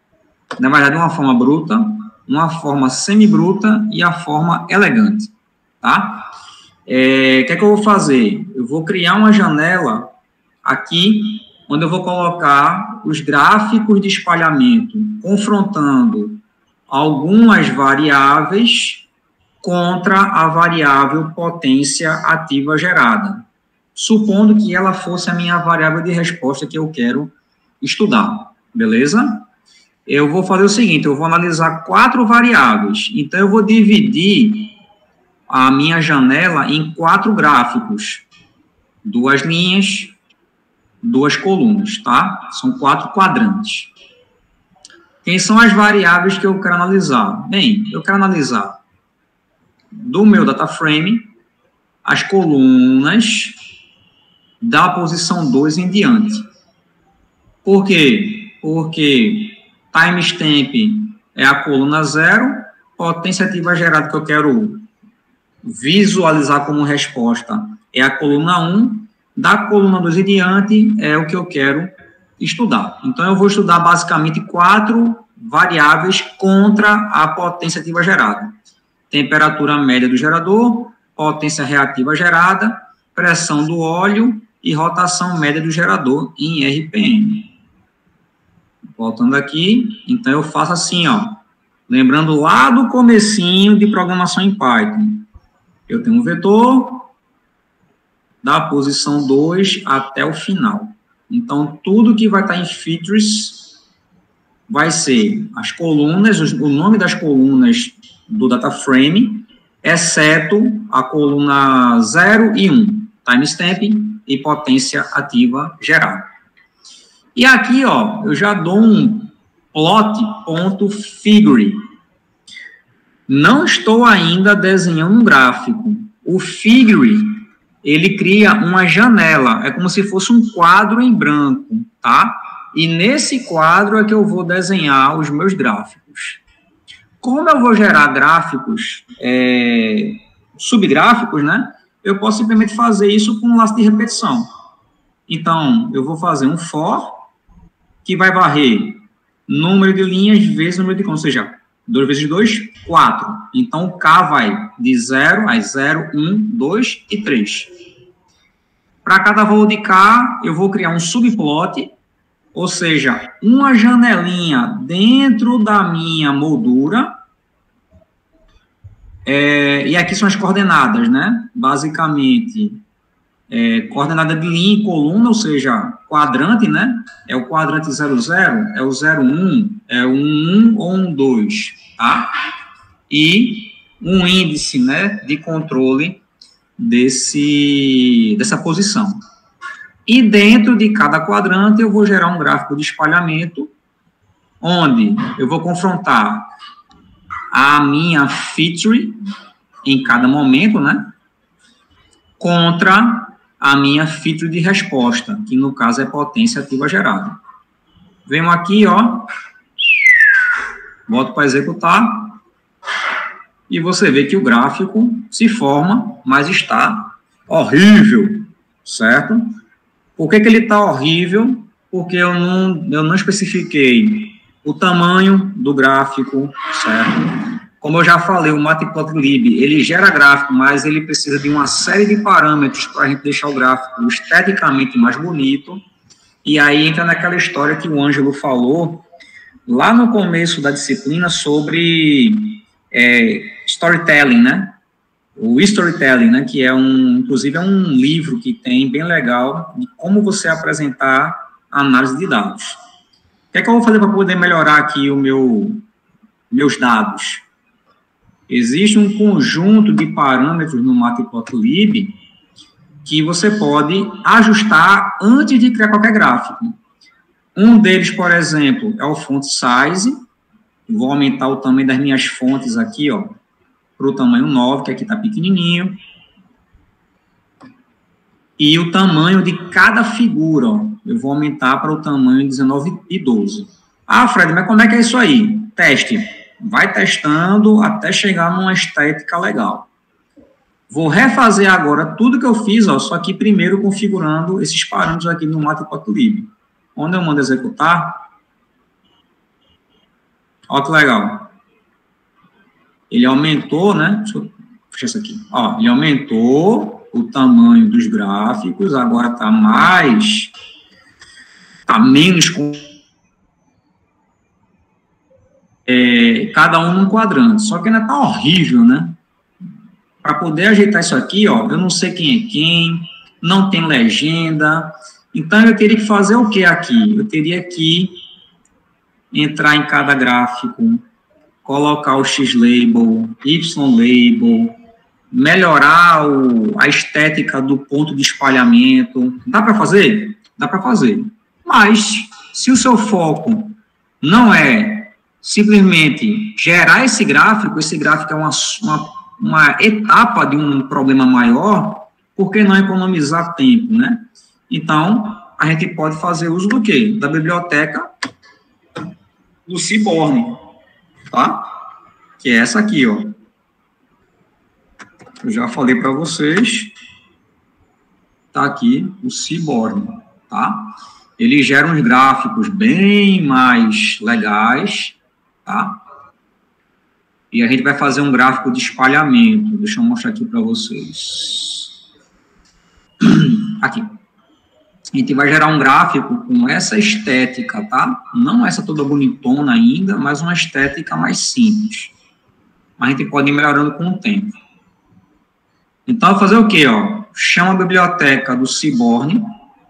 Na verdade, uma forma bruta, uma forma semi-bruta e a forma elegante, tá? É, o que é que eu vou fazer? Eu vou criar uma janela aqui, onde eu vou colocar os gráficos de espalhamento, confrontando algumas variáveis contra a variável potência ativa gerada, supondo que ela fosse a minha variável de resposta que eu quero estudar, beleza? Eu vou fazer o seguinte, eu vou analisar quatro variáveis, então eu vou dividir a minha janela em quatro gráficos, duas linhas, duas colunas, tá? São quatro quadrantes. Quem são as variáveis que eu quero analisar? Bem, eu quero analisar do meu data frame as colunas da posição dois em diante. Por quê? Porque timestamp é a coluna zero, potência ativa gerada que eu quero visualizar como resposta é a coluna um, da coluna dois em diante é o que eu quero estudar. Então, eu vou estudar basicamente quatro variáveis contra a potência ativa gerada. Temperatura média do gerador, potência reativa gerada, pressão do óleo e rotação média do gerador em R P M. Voltando aqui, então eu faço assim, ó. Lembrando lá do comecinho de programação em Python. Eu tenho um vetor da posição dois até o final. Então, tudo que vai estar em features vai ser as colunas, o nome das colunas do data frame, exceto a coluna zero e um, timestamp e potência ativa gerada. E aqui, ó, eu já dou um plot.figure. Não estou ainda desenhando um gráfico. O figure, ele cria uma janela, é como se fosse um quadro em branco, tá? E nesse quadro é que eu vou desenhar os meus gráficos. Como eu vou gerar gráficos, é, subgráficos, né? Eu posso simplesmente fazer isso com um laço de repetição. Então, eu vou fazer um for, que vai varrer número de linhas vezes número de colunas, ou seja, dois vezes dois, quatro. Então, o K vai de zero a zero, um, dois e três. Para cada valor de K, eu vou criar um subplot, ou seja, uma janelinha dentro da minha moldura. É, e aqui são as coordenadas, né? Basicamente, é, coordenada de linha e coluna, ou seja, quadrante, né? É o quadrante zero, zero, é o zero, um, é o um, um ou um, dois, tá? E um índice, né, de controle desse, dessa posição. E dentro de cada quadrante eu vou gerar um gráfico de espalhamento, onde eu vou confrontar a minha feature em cada momento, né, contra a minha feature de resposta, que no caso é potência ativa gerada. Venho aqui, ó, boto para executar, e você vê que o gráfico se forma, mas está horrível, certo? Por que que ele está horrível? Porque eu não, eu não especifiquei o tamanho do gráfico, certo? Como eu já falei, o Matplotlib, ele gera gráfico, mas ele precisa de uma série de parâmetros para a gente deixar o gráfico esteticamente mais bonito. E aí entra naquela história que o Ângelo falou lá no começo da disciplina sobre é, storytelling, né? O storytelling, né? Que é um, inclusive é um livro que tem bem legal de como você apresentar a análise de dados. O que é que eu vou fazer para poder melhorar aqui o meu, meus dados? Existe um conjunto de parâmetros no Matplotlib que você pode ajustar antes de criar qualquer gráfico. Um deles, por exemplo, é o font size. Vou aumentar o tamanho das minhas fontes aqui, ó, para o tamanho nove, que aqui está pequenininho. E o tamanho de cada figura, ó, eu vou aumentar para o tamanho dezenove e doze. Ah, Fred, mas como é que é isso aí? Teste. Vai testando até chegar numa estética legal. Vou refazer agora tudo que eu fiz, ó, só que primeiro configurando esses parâmetros aqui no Matplotlib. Onde eu mando executar, Olha que legal. Ele aumentou, né? Deixa eu fechar isso aqui. Ó, ele aumentou o tamanho dos gráficos, agora está mais, está menos com é, cada um num quadrante. Só que ainda está horrível, né? Para poder ajeitar isso aqui, ó, eu não sei quem é quem, não tem legenda. Então, eu teria que fazer o que aqui? Eu teria que entrar em cada gráfico, colocar o X-label, Y-label, melhorar o, a estética do ponto de espalhamento. Dá para fazer? Dá para fazer. Mas, se o seu foco não é simplesmente gerar esse gráfico, esse gráfico é uma, uma, uma etapa de um problema maior, por que não economizar tempo, né? Então, a gente pode fazer uso do quê? Da biblioteca do Seaborn, tá? Que é essa aqui, ó. Eu já falei para vocês. Tá aqui o Seaborn, tá? Ele gera uns gráficos bem mais legais, tá? E a gente vai fazer um gráfico de espalhamento. Deixa eu mostrar aqui para vocês. Aqui. A gente vai gerar um gráfico com essa estética, tá? Não essa toda bonitona ainda, mas uma estética mais simples. A gente pode ir melhorando com o tempo. Então, fazer o quê, ó? Chama a biblioteca do Seaborn,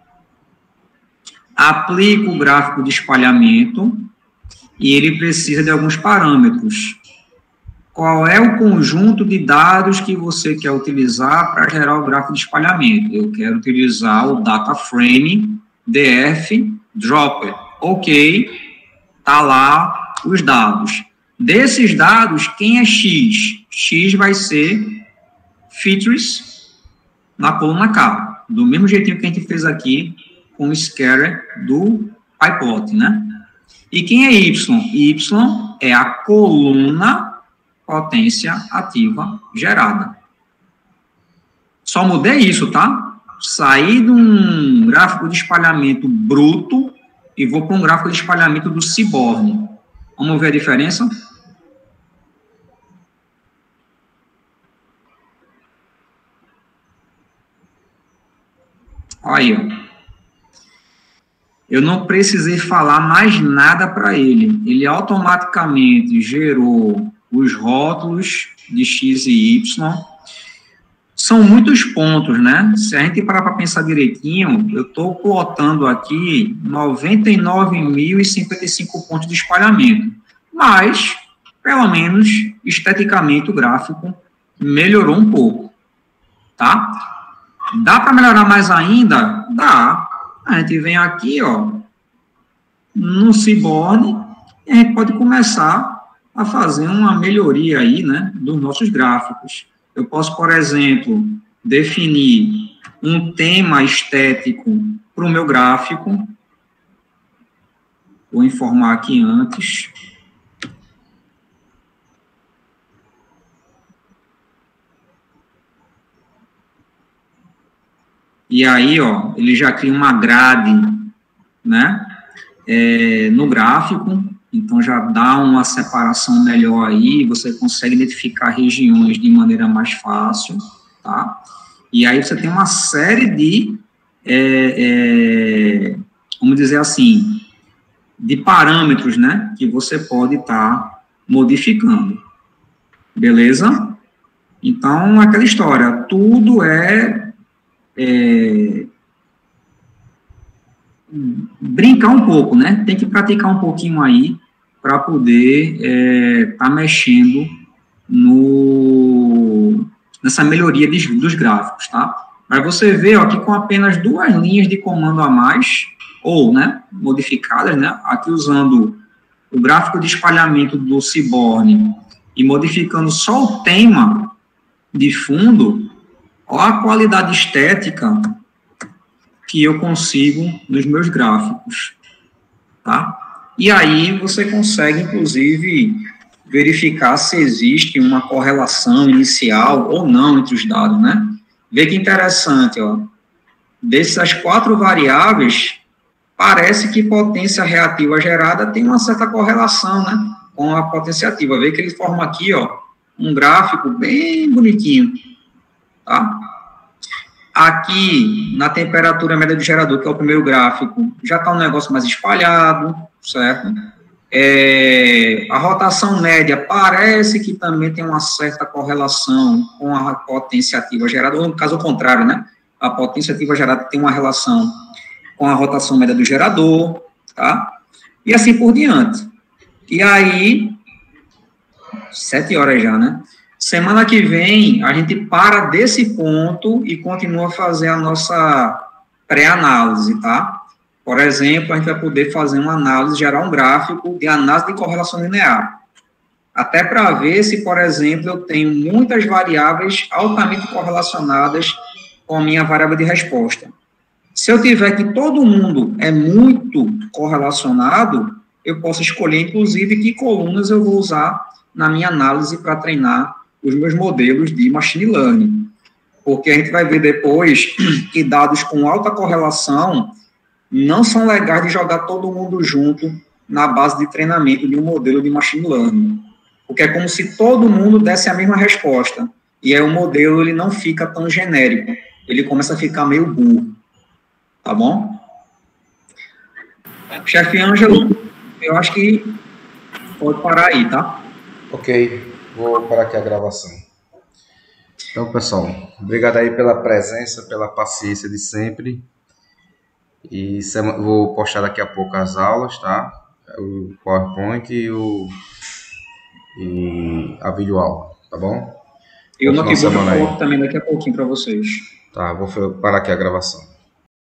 aplica o gráfico de espalhamento e ele precisa de alguns parâmetros. Qual é o conjunto de dados que você quer utilizar para gerar o gráfico de espalhamento? Eu quero utilizar o data frame df dropper. Ok, tá lá os dados. Desses dados, quem é X? X vai ser features na coluna K, do mesmo jeitinho que a gente fez aqui com o scatter do pyplot, né? E quem é Y? Y é a coluna potência ativa gerada. Só mudei isso, tá? Saí de um gráfico de espalhamento bruto e vou para um gráfico de espalhamento do Seaborn. Vamos ver a diferença? Aí, ó. Eu não precisei falar mais nada para ele. Ele automaticamente gerou os rótulos de X e Y. São muitos pontos, né? Se a gente parar para pensar direitinho, eu estou plotando aqui noventa e nove mil e cinquenta e cinco pontos de espalhamento. Mas, pelo menos, esteticamente, o gráfico melhorou um pouco, tá? Dá para melhorar mais ainda? Dá. A gente vem aqui, ó, no Seaborn, e a gente pode começar a fazer uma melhoria aí, né, dos nossos gráficos. Eu posso, por exemplo, definir um tema estético para o meu gráfico. Vou informar aqui antes. E aí, ó, ele já cria uma grade, né, é, no gráfico. Então, já dá uma separação melhor aí, você consegue identificar regiões de maneira mais fácil, tá? E aí você tem uma série de, é, é, vamos dizer assim, de parâmetros, né, que você pode estar tá modificando. Beleza? Então, aquela história, tudo é, é brincar um pouco, né? Tem que praticar um pouquinho aí para poder estar é, tá mexendo no, nessa melhoria de, dos gráficos, tá? Mas você vê ó, que com apenas duas linhas de comando a mais, ou, né, modificadas, né? Aqui usando o gráfico de espalhamento do Seaborn e modificando só o tema de fundo, ó a qualidade estética que eu consigo nos meus gráficos, tá? E aí você consegue, inclusive, verificar se existe uma correlação inicial ou não entre os dados, né? Vê que interessante, ó. Dessas quatro variáveis, parece que potência reativa gerada tem uma certa correlação, né? com a potenciativa. Vê que ele forma aqui, ó, um gráfico bem bonitinho, tá? Aqui, na temperatura média do gerador, que é o primeiro gráfico, já está um negócio mais espalhado, certo? É, a rotação média parece que também tem uma certa correlação com a potência ativa gerada, ou no caso ao contrário, né? A potência ativa gerada tem uma relação com a rotação média do gerador, tá? E assim por diante. E aí, sete horas já, né? Semana que vem, a gente para desse ponto e continua a fazer a nossa pré-análise, tá? Por exemplo, a gente vai poder fazer uma análise, gerar um gráfico de análise de correlação linear. Até para ver se, por exemplo, eu tenho muitas variáveis altamente correlacionadas com a minha variável de resposta. Se eu tiver que todo mundo é muito correlacionado, eu posso escolher, inclusive, que colunas eu vou usar na minha análise para treinar os meus modelos de machine learning. Porque a gente vai ver depois que dados com alta correlação não são legais de jogar todo mundo junto na base de treinamento de um modelo de machine learning. Porque é como se todo mundo desse a mesma resposta. E aí o modelo ele não fica tão genérico. Ele começa a ficar meio burro. Tá bom? Chefe Ângelo, eu acho que pode parar aí, tá? Ok. Vou parar aqui a gravação. Então, pessoal, obrigado aí pela presença, pela paciência de sempre. E vou postar daqui a pouco as aulas, tá? O PowerPoint e, o, e a videoaula, tá bom? E o notebook eu coloco também daqui a pouquinho para vocês. Tá, vou parar aqui a gravação.